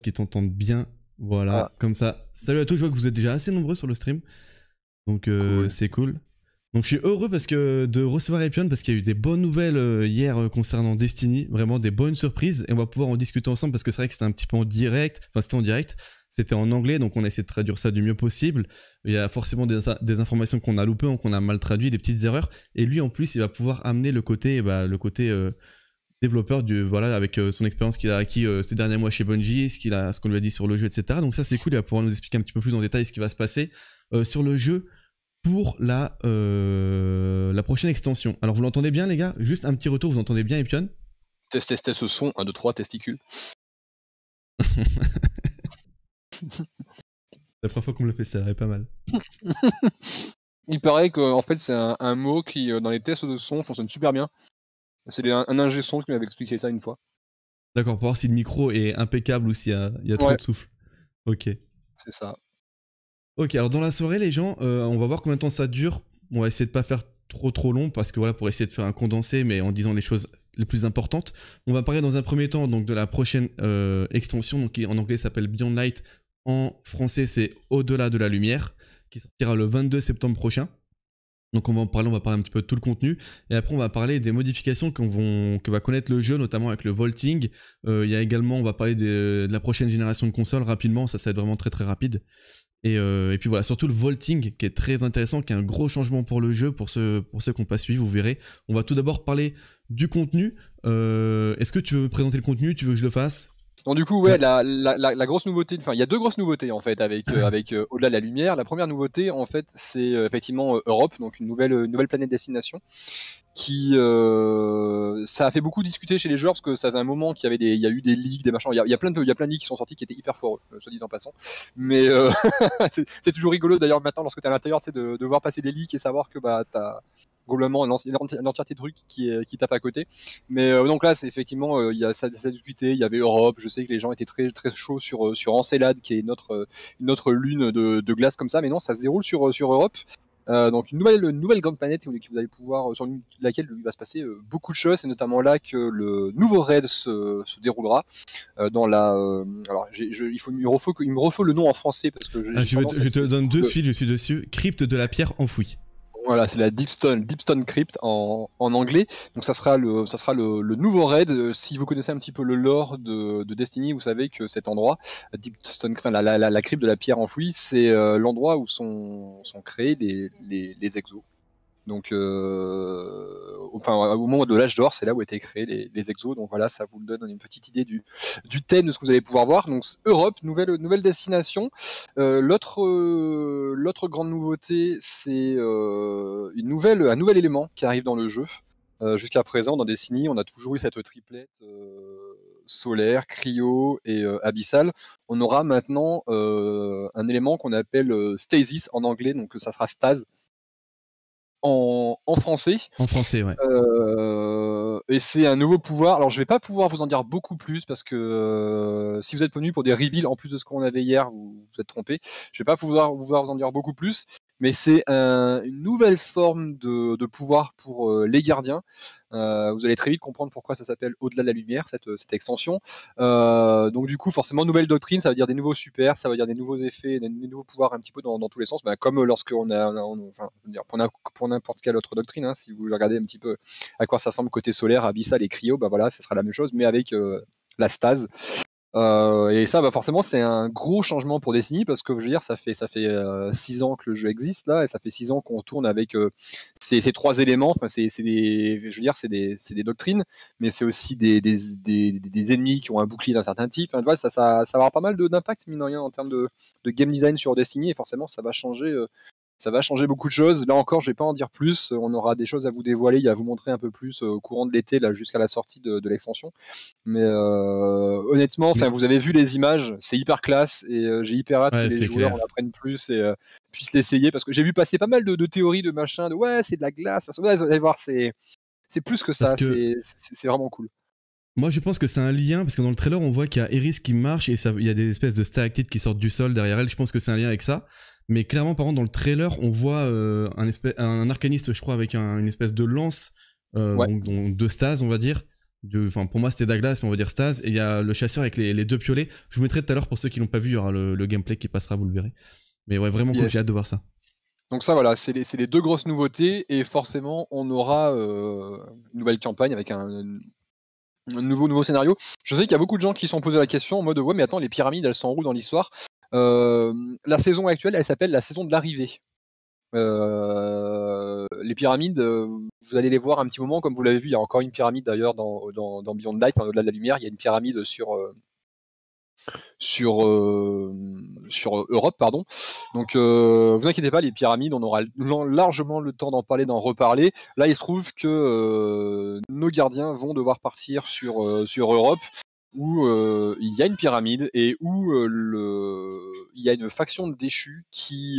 qu'ils t'entendent bien. Voilà, comme ça. Salut à tous, je vois que vous êtes déjà assez nombreux sur le stream. Donc Cool. c'est cool. Donc je suis heureux de recevoir Epion parce qu'il y a eu des bonnes nouvelles hier concernant Destiny, vraiment des bonnes surprises et on va pouvoir en discuter ensemble parce que c'est vrai que c'était un petit peu en direct, enfin c'était en direct, c'était en anglais donc on a essayé de traduire ça du mieux possible. Il y a forcément des informations qu'on a loupées ou qu'on a mal traduit, des petites erreurs et lui en plus il va pouvoir amener le côté développeur voilà avec son expérience qu'il a acquis ces derniers mois chez Bungie, ce qu'on lui a dit sur le jeu, etc. Donc ça c'est cool, il va pouvoir nous expliquer un petit peu plus en détail ce qui va se passer sur le jeu pour la prochaine extension. Alors vous l'entendez bien les gars? Juste un petit retour, vous entendez bien Epion? Test ce son, 1, 2, 3, testicules. La première fois qu'on me le fait, ça est pas mal. Il paraît que en fait c'est un mot qui dans les tests de son fonctionne super bien. C'est un ingé son qui m'avait expliqué ça une fois. D'accord, pour voir si le micro est impeccable ou s'il y a trop de souffle. Ok. C'est ça. Ok, alors dans la soirée les gens, on va voir combien de temps ça dure. On va essayer de pas faire trop long parce que voilà, pour essayer de faire un condensé mais en disant les choses les plus importantes. On va parler dans un premier temps donc de la prochaine extension donc, qui en anglais s'appelle Beyond Light. En français c'est Au-delà de la lumière qui sortira le 22 septembre prochain. Donc on va parler un petit peu de tout le contenu et après on va parler des modifications que va connaître le jeu, notamment avec le vaulting. Il y a également, on va parler de la prochaine génération de consoles rapidement, ça va être vraiment très rapide. Et puis voilà, surtout le vaulting qui est très intéressant, qui est un gros changement pour le jeu, pour ceux qui n'ont pas suivi, vous verrez. On va tout d'abord parler du contenu. Est-ce que tu veux présenter le contenu? Tu veux que je le fasse? Donc du coup ouais, la grosse nouveauté, enfin il y a deux grosses nouveautés en fait avec Au-delà de la lumière. La première nouveauté en fait c'est effectivement Europe, donc une nouvelle planète destination qui ça a fait beaucoup discuter chez les joueurs parce que ça faisait un moment qu'il y a eu des leaks, des machins, il y a plein de leaks qui sont sortis qui étaient hyper foireux, soit dit en passant. Mais c'est toujours rigolo d'ailleurs maintenant lorsque tu es à l'intérieur, tu sais, de voir passer des leaks et savoir que bah t'as globalement l'entièreté de trucs qui tape à côté. Mais donc là c'est effectivement il y a ça discuté, il y avait Europe, je sais que les gens étaient très chauds sur Encelade qui est une autre lune de glace comme ça, mais non, ça se déroule sur Europe. Donc une nouvelle grande planète que vous allez pouvoir, sur laquelle il va se passer beaucoup de choses. C'est notamment là que le nouveau raid se déroulera dans la. Alors il me refaut le nom en français parce que je te donne de suite, je suis dessus. Crypte de la pierre enfouie. Voilà, c'est la Deepstone Crypt en anglais. Donc ça sera le nouveau raid. Si vous connaissez un petit peu le lore de Destiny, vous savez que cet endroit, Deepstone Crypt, la crypte de la pierre enfouie, c'est l'endroit où sont créés les exos. Donc, au moment de l'âge d'or, c'est là où étaient créés les exos. Donc voilà, ça vous donne une petite idée du thème de ce que vous allez pouvoir voir. Donc Europe, nouvelle destination. L'autre grande nouveauté, c'est un nouvel élément qui arrive dans le jeu. Jusqu'à présent, dans Destiny, on a toujours eu cette triplette solaire, cryo et abyssal. On aura maintenant un élément qu'on appelle stasis en anglais, donc ça sera stase en français. En français, ouais. Et c'est un nouveau pouvoir. Alors je vais pas pouvoir vous en dire beaucoup plus parce que si vous êtes venu pour des reveals en plus de ce qu'on avait hier, vous êtes trompé. Je vais pas pouvoir vous en dire beaucoup plus, mais c'est une nouvelle forme de pouvoir pour les gardiens. Vous allez très vite comprendre pourquoi ça s'appelle Au-delà de la lumière, cette extension. Donc du coup, forcément, nouvelle doctrine, ça veut dire des nouveaux super, ça veut dire des nouveaux effets, des nouveaux pouvoirs un petit peu dans tous les sens, bah, comme lorsqu'on pour n'importe quelle autre doctrine, hein, si vous regardez un petit peu à quoi ça ressemble côté solaire, abyssal et cryo, bah voilà, ce sera la même chose, mais avec la stase. Et ça, bah forcément, c'est un gros changement pour Destiny parce que je veux dire, ça fait 6 ans que le jeu existe là, et ça fait 6 ans qu'on tourne avec ces trois éléments. Enfin, c'est des doctrines, mais c'est aussi des ennemis qui ont un bouclier d'un certain type. Enfin, tu vois, ça va avoir pas mal d'impact mine de rien en termes de game design sur Destiny, et forcément, ça va changer. Ça va changer beaucoup de choses. Là encore, je vais pas en dire plus. On aura des choses à vous dévoiler, à vous montrer un peu plus au courant de l'été, là jusqu'à la sortie de l'extension. Mais honnêtement, vous avez vu les images, c'est hyper classe et j'ai hyper hâte que les joueurs en apprennent plus et puissent l'essayer parce que j'ai vu passer pas mal de théories, de machin, de ouais, c'est de la glace. Vous allez voir, c'est plus que ça. C'est vraiment cool. Moi je pense que c'est un lien parce que dans le trailer on voit qu'il y a Eris qui marche et il y a des espèces de stalactites qui sortent du sol derrière elle. Je pense que c'est un lien avec ça. Mais clairement, par contre, dans le trailer, on voit un arcaniste, je crois, avec une espèce de lance, donc de stase, on va dire. Enfin, pour moi, c'était Douglas, mais on va dire Staz. Et il y a le chasseur avec les deux piolets. Je vous mettrai tout à l'heure pour ceux qui l'ont pas vu. Il y aura le gameplay qui passera, vous le verrez. Mais ouais, vraiment cool, j'ai hâte de voir ça. Donc ça voilà, c'est les deux grosses nouveautés et forcément on aura une nouvelle campagne avec un nouveau scénario. Je sais qu'il y a beaucoup de gens qui se sont posé la question en mode ouais mais attends les pyramides elles sont où dans l'histoire. La saison actuelle elle s'appelle la saison de l'arrivée. Les pyramides, vous allez les voir un petit moment comme vous l'avez vu, il y a encore une pyramide d'ailleurs dans Beyond Light, au-delà de la lumière, il y a une pyramide sur Europe, pardon. Donc vous inquiétez pas, les pyramides, on aura largement le temps d'en parler, d'en reparler. Là, il se trouve que nos gardiens vont devoir partir sur Europe, où il y a une pyramide et où il y a une faction de déchus qui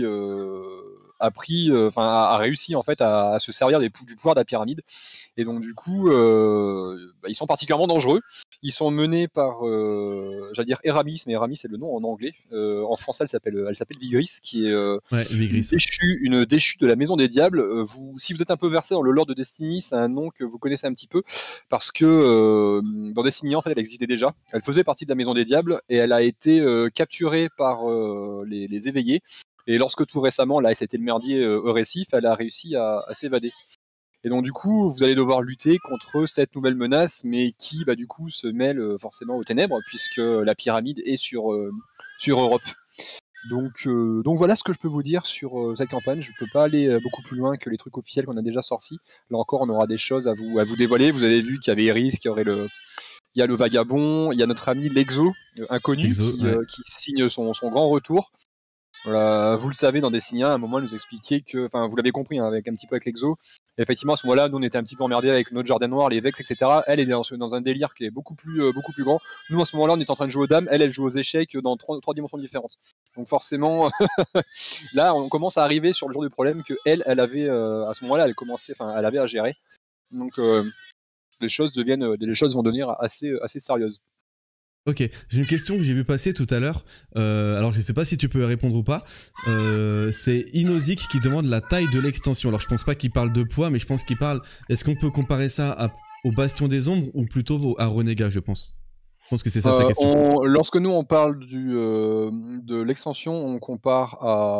a réussi en fait à se servir du pouvoir de la pyramide. Et donc du coup, ils sont particulièrement dangereux. Ils sont menés par, j'allais dire Eramis, mais Eramis c'est le nom en anglais. En français, elle s'appelle Vigris, qui est une déchue de la Maison des Diables. Si vous êtes un peu versé dans le lore de Destiny, c'est un nom que vous connaissez un petit peu parce que dans Destiny, en fait, elle existait déjà. Elle faisait partie de la Maison des Diables et elle a été capturée par les éveillés. Et lorsque tout récemment, là, c'était le merdier Eurécif, elle a réussi à s'évader. Et donc du coup, vous allez devoir lutter contre cette nouvelle menace, mais qui, du coup, se mêle forcément aux ténèbres, puisque la pyramide est sur Europe. Donc voilà ce que je peux vous dire sur cette campagne. Je ne peux pas aller beaucoup plus loin que les trucs officiels qu'on a déjà sortis. Là encore, on aura des choses à vous dévoiler. Vous avez vu qu'il y avait Iris, qu'il y aurait il y a le vagabond, il y a notre ami l'Exo, inconnu, qui signe son grand retour. Vous le savez, dans Destiny 1, à un moment, elle nous expliquait que, enfin, vous l'avez compris, hein, avec un petit peu avec l'Exo. Effectivement, à ce moment-là, nous, on était un petit peu emmerdés avec notre jardin noir, les Vex, etc. Elle est dans un délire qui est beaucoup plus grand. Nous, à ce moment-là, on est en train de jouer aux dames. Elle joue aux échecs dans trois dimensions différentes. Donc, forcément, là, on commence à arriver sur le genre de problème que elle avait, à ce moment-là, elle avait à gérer. Donc, les choses vont devenir assez sérieuses. Ok, j'ai une question que j'ai vu passer tout à l'heure. Alors je sais pas si tu peux répondre ou pas. C'est Inozik qui demande la taille de l'extension. Alors je pense pas qu'il parle de poids, mais je pense qu'il parle. Est-ce qu'on peut comparer ça au Bastion des Ombres ou plutôt à Renega, je pense. Je pense que c'est ça sa question. Lorsque nous on parle de l'extension, on compare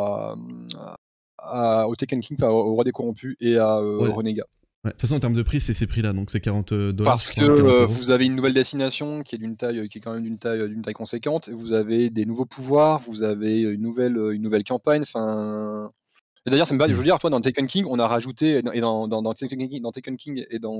au Taken King, au Roi des Corrompus et à Renega. Ouais, de toute façon, en termes de prix, c'est ces prix-là, donc c'est $40. Parce que vous avez une nouvelle destination qui est quand même d'une taille conséquente. Vous avez des nouveaux pouvoirs, vous avez une nouvelle campagne. Enfin, et d'ailleurs, je veux dire, toi, dans Taken King, on a rajouté et dans Taken King et dans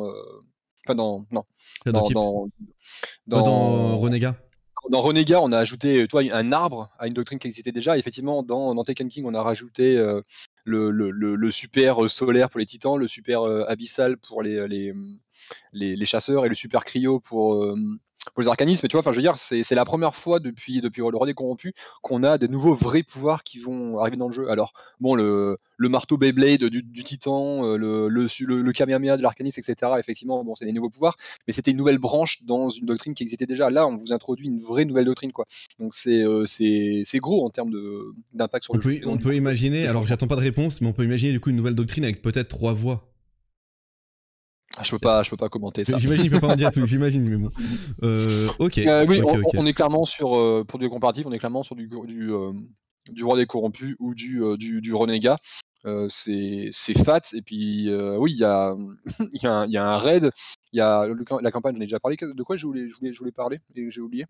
Renega. Dans Renega, on a ajouté un arbre à une doctrine qui existait déjà. Et effectivement, dans Taken King, on a rajouté le super solaire pour les titans, le super abyssal pour les chasseurs et le super cryo pour les arcanistes. Mais tu vois, enfin, je veux dire, c'est la première fois depuis le Roi des Corrompus qu'on a des nouveaux vrais pouvoirs qui vont arriver dans le jeu. Alors, bon, le marteau Beyblade du titan, le Kamehameha de l'arcaniste, etc. Effectivement, bon, c'est des nouveaux pouvoirs, mais c'était une nouvelle branche dans une doctrine qui existait déjà. Là, on vous introduit une vraie nouvelle doctrine, quoi. Donc c'est gros en termes d'impact sur le jeu. On peut imaginer, alors j'attends pas de réponse, mais on peut imaginer du coup une nouvelle doctrine avec peut-être 3 voix. Je peux pas commenter ça. J'imagine qu'il peut pas en dire plus, j'imagine, mais bon. Ok. Oui, on est clairement sur, pour du comparatif, on est clairement sur du Roi des Corrompus ou du Renega. C'est fat, et puis oui, il y a un raid, il y a la campagne, j'en ai déjà parlé. De quoi je voulais parler et j'ai oublié.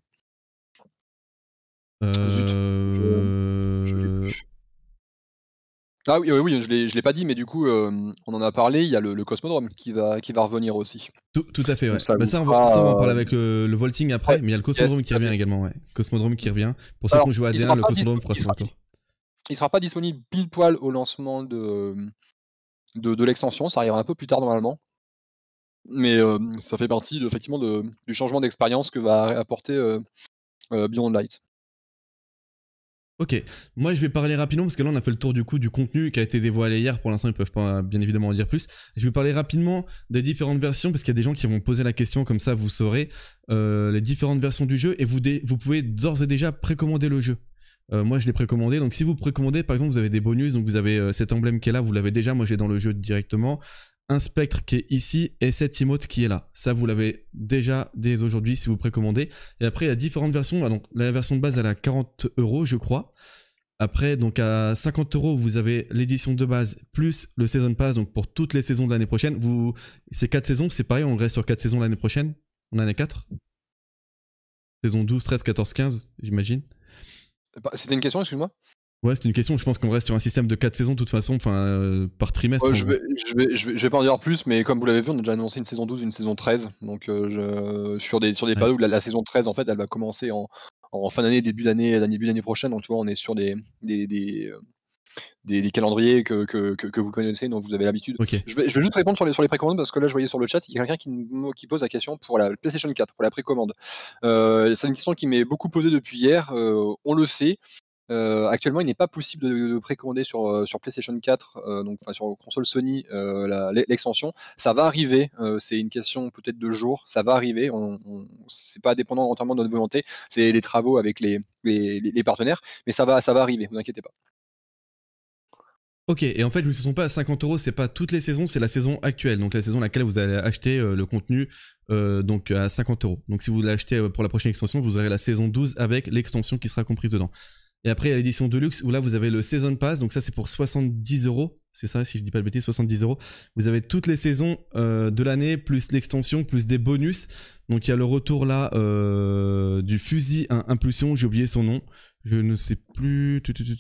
Ah oui, je l'ai pas dit, mais du coup, on en a parlé. Il y a le Cosmodrome qui va revenir aussi. Tout à fait, ouais. Ça, on va en parler avec le Vaulting après, ouais, mais il y a le Cosmodrome qui revient également, ouais. Cosmodrome qui revient. Pour ceux qui ont joué à D1, le Cosmodrome fera son retour. Il sera pas disponible pile poil au lancement de l'extension. Ça arrivera un peu plus tard normalement. Mais ça fait partie effectivement du changement d'expérience que va apporter Beyond Light. Ok, moi je vais parler rapidement parce que là on a fait le tour du contenu qui a été dévoilé hier. Pour l'instant ils peuvent pas bien évidemment en dire plus. Je vais parler rapidement des différentes versions parce qu'il y a des gens qui vont poser la question, comme ça vous saurez les différentes versions du jeu et vous pouvez d'ores et déjà précommander le jeu. Moi je l'ai précommandé, donc si vous précommandez par exemple vous avez des bonus, donc vous avez cet emblème qui est là, vous l'avez déjà, moi j'ai dans le jeu directement. un spectre qui est ici et cet emote qui est là. Ça, vous l'avez déjà dès aujourd'hui si vous précommandez. Et après, il y a différentes versions. Donc, la version de base, elle est à 40 €, je crois. Après, donc à 50 €, vous avez l'édition de base plus le Season Pass, donc pour toutes les saisons de l'année prochaine. Ces 4 saisons, c'est pareil, on reste sur 4 saisons l'année prochaine. On en a 4. Saison 12, 13, 14, 15, j'imagine. C'était une question, excuse-moi? Ouais, c'est une question. Je pense qu'on reste sur un système de 4 saisons de toute façon, par trimestre. Ouais, je vais pas en dire plus, mais comme vous l'avez vu, on a déjà annoncé une saison 12 et une saison 13. Donc sur des Ouais. périodes où la saison 13, en fait, elle va commencer en fin d'année, début d'année prochaine. Donc tu vois, on est sur des calendriers que vous connaissez, donc vous avez l'habitude. Ok. Je vais juste répondre sur les précommandes parce que là, je voyais sur le chat, il y a quelqu'un qui pose la question pour la PlayStation 4, pour la précommande. C'est une question qui m'est beaucoup posée depuis hier. On le sait. Actuellement, il n'est pas possible de précommander sur PlayStation 4, donc enfin, sur console Sony, l'extension. Ça va arriver. C'est une question peut-être de jours. Ça va arriver. C'est pas dépendant entièrement de notre volonté. C'est les travaux avec les partenaires, mais ça va arriver. Vous inquiétez pas. Ok, et en fait, je me suis trompé à 50 €, c'est pas toutes les saisons, c'est la saison actuelle, donc la saison à laquelle vous allez acheter le contenu donc à 50 €. Donc si vous l'achetez pour la prochaine extension, vous aurez la saison 12 avec l'extension qui sera comprise dedans. Et après, il y a l'édition Deluxe où là, vous avez le Season Pass, donc ça c'est pour 70 €, c'est ça si je dis pas de bêtises, 70 €. Vous avez toutes les saisons de l'année, plus l'extension, plus des bonus. Donc il y a le retour là du fusil à impulsion, j'ai oublié son nom, je ne sais plus...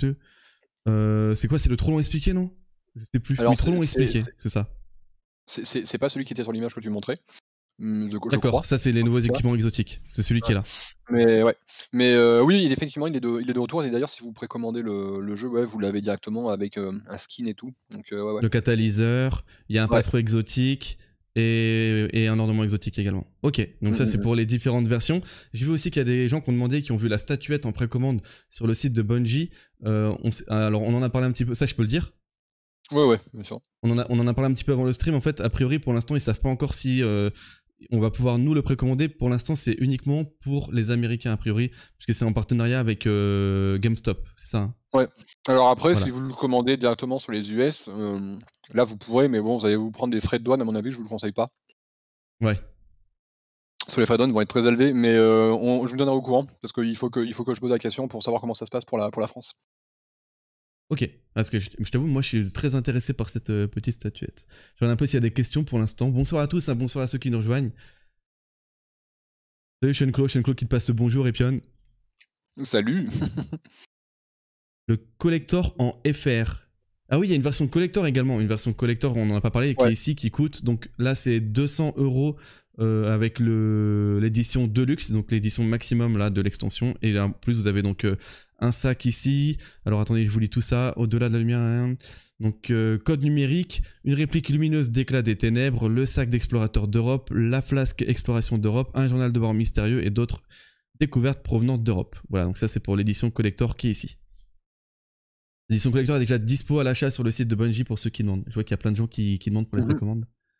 c'est quoi? C'est le trop long expliqué, non? Je sais plus. Alors, Oui, trop long expliqué, c'est ça. c'est pas celui qui était sur l'image que tu montrais. Je crois. D'accord, ça c'est les nouveaux équipements exotiques. C'est celui qui est là. Mais ouais. Mais oui, effectivement, il est de retour. Et d'ailleurs, si vous précommandez le jeu, ouais, vous l'avez directement avec un skin et tout. Donc ouais. Le catalyseur, il y a un Ouais. patrouille exotique et un ornement exotique également. Ok, donc ça c'est pour les différentes versions. J'ai vu aussi qu'il y a des gens qui ont demandé, qui ont vu la statuette en précommande sur le site de Bungie. Alors on en a parlé un petit peu, ça je peux le dire. Ouais, bien sûr. On en a parlé un petit peu avant le stream. En fait, a priori, pour l'instant, ils savent pas encore si on va pouvoir nous le précommander. Pour l'instant, c'est uniquement pour les Américains, a priori, puisque c'est en partenariat avec GameStop, c'est ça, hein? Ouais. Alors après, Voilà. si vous le commandez directement sur les US, là vous pourrez, mais bon, vous allez vous prendre des frais de douane, à mon avis, je vous le conseille pas. Ouais. Parce que les frais de douane vont être très élevés, mais je vous donnerai au courant, parce qu'il faut que je pose la question pour savoir comment ça se passe pour la France. Ok, parce que je t'avoue, moi je suis très intéressé par cette petite statuette. Je regarde un peu s'il y a des questions pour l'instant. Bonsoir à tous, hein, bonsoir à ceux qui nous rejoignent. Salut Shenko qui te passe le bonjour et Pion. Salut. Le collector en FR. Ah oui, il y a une version collector également. Une version collector, on n'en a pas parlé, qui est ici, qui coûte. Donc là, c'est 200 € avec l'édition Deluxe, donc l'édition maximum là, de l'extension. Et là, en plus, vous avez donc un sac ici. Alors attendez, je vous lis tout ça. Au-delà de la lumière. Hein. Donc code numérique, une réplique lumineuse d'éclat des ténèbres, le sac d'explorateur d'Europe, la flasque exploration d'Europe, un journal de bord mystérieux et d'autres découvertes provenant d'Europe. Voilà, donc ça c'est pour l'édition collector qui est ici. L'édition collector est déjà dispo à l'achat sur le site de Bungie pour ceux qui demandent. Je vois qu'il y a plein de gens qui demandent pour les précommandes.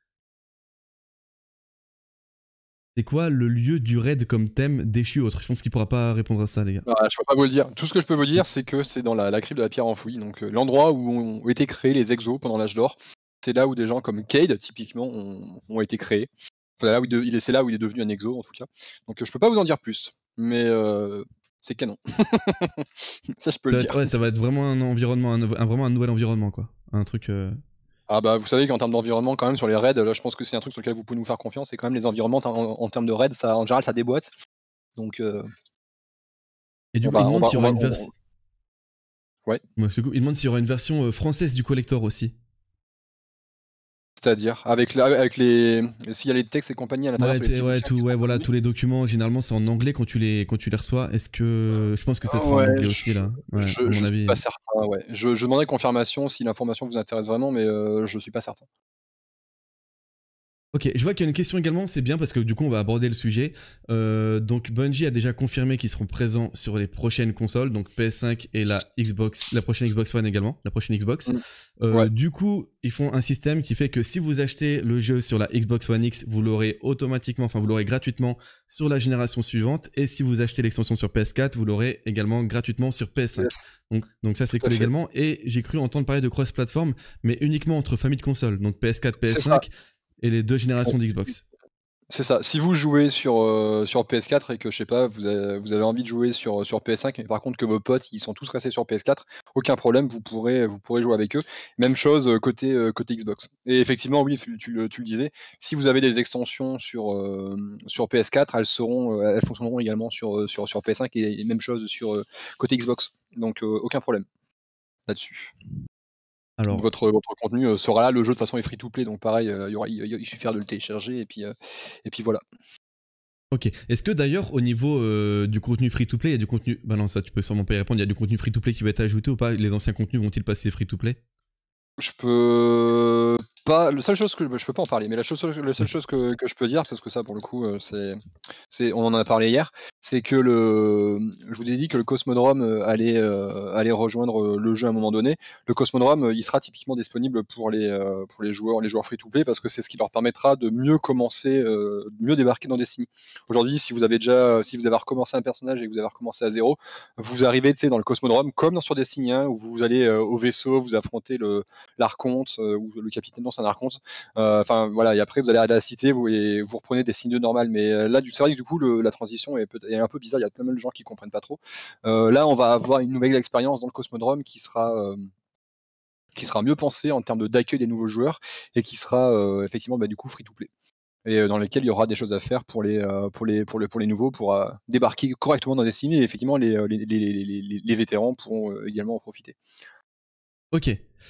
C'est quoi le lieu du raid comme thème déchu autre? Je pense qu'il pourra pas répondre à ça, les gars. Je peux pas vous le dire. Tout ce que je peux vous dire, c'est que c'est dans la crypte de la pierre enfouie, donc l'endroit où ont été créés les exos pendant l'âge d'or. C'est là où des gens comme Cade, typiquement, ont été créés. Enfin, c'est là où il est devenu un exo, en tout cas. Donc je peux pas vous en dire plus, mais c'est canon. Ça, je peux le dire. Ouais, ça va être vraiment un environnement, vraiment un nouvel environnement, quoi. Un truc... Ah bah vous savez qu'en termes d'environnement, quand même, sur les raids, là, je pense que c'est un truc sur lequel vous pouvez nous faire confiance. C'est quand même les environnements en termes de raids, ça, en général, ça déboîte. Donc... Et du coup, il demande s'il y aura une version... Ouais. Il demande s'il y aura une version française du collector aussi. C'est-à-dire avec les s'il y a les textes et compagnie à l'intérieur. Voilà, tous les documents généralement c'est en anglais quand tu les reçois. Est-ce que je pense que ça sera en anglais aussi là. Ouais, je suis pas certain. Ouais. Je demanderai confirmation si l'information vous intéresse vraiment, mais je suis pas certain. Ok, je vois qu'il y a une question également, c'est bien parce que du coup on va aborder le sujet. Donc Bungie a déjà confirmé qu'ils seront présents sur les prochaines consoles, donc PS5 et la Xbox, la prochaine Xbox One également, la prochaine Xbox. Mm. Ouais, Du coup, ils font un système qui fait que si vous achetez le jeu sur la Xbox One X, vous l'aurez automatiquement, enfin vous l'aurez gratuitement sur la génération suivante, et si vous achetez l'extension sur PS4, vous l'aurez également gratuitement sur PS5. yes, Donc ça c'est tout à cool fait. également. Et j'ai cru entendre parler de cross-platform, mais uniquement entre familles de consoles, donc PS4, C'est ça. PS5 et les deux générations d'Xbox. C'est ça. Si vous jouez sur PS4 et que je sais pas, vous avez envie de jouer sur PS5, mais par contre que vos potes ils sont tous restés sur PS4, aucun problème, vous pourrez jouer avec eux. Même chose côté Xbox. Et effectivement, oui, tu le disais, si vous avez des extensions sur PS4, elles fonctionneront également sur PS5 et même chose côté Xbox. Donc aucun problème là-dessus. Alors, Votre contenu sera là. Le jeu de toute façon est free to play, donc pareil, il suffira de le télécharger et puis voilà. ok. Est-ce que d'ailleurs, au niveau du contenu free-to-play, il y a du contenu. Bah non, ça tu peux sûrement pas y répondre. Il y a du contenu free-to-play qui va être ajouté ou pas? Les anciens contenus vont-ils passer free-to-play? Je peux pas. La seule chose que je peux pas en parler, mais la seule chose que je peux dire, parce que ça, pour le coup, on en a parlé hier, c'est que je vous ai dit que le Cosmodrome allait rejoindre le jeu à un moment donné. Le Cosmodrome, il sera typiquement disponible pour les joueurs free-to-play, parce que c'est ce qui leur permettra de mieux commencer, de mieux débarquer dans Destiny. Aujourd'hui, si vous avez recommencé un personnage et que vous avez recommencé à zéro, vous arrivez, dans le Cosmodrome, comme sur Destiny 1, où vous allez au vaisseau, vous affrontez l'archonte ou le capitaine, non, c'est un archonte. Enfin voilà, et après vous allez à la cité et vous reprenez des signes normales. Mais là, c'est vrai que du coup, la transition est un peu bizarre. Il y a plein de gens qui comprennent pas trop. Là, on va avoir une nouvelle expérience dans le Cosmodrome qui sera mieux pensée en termes d'accueil des nouveaux joueurs et qui sera effectivement du coup free to play. Et dans lesquels il y aura des choses à faire pour les nouveaux, pour débarquer correctement dans Destiny. Et effectivement, les vétérans pourront également en profiter. Ok.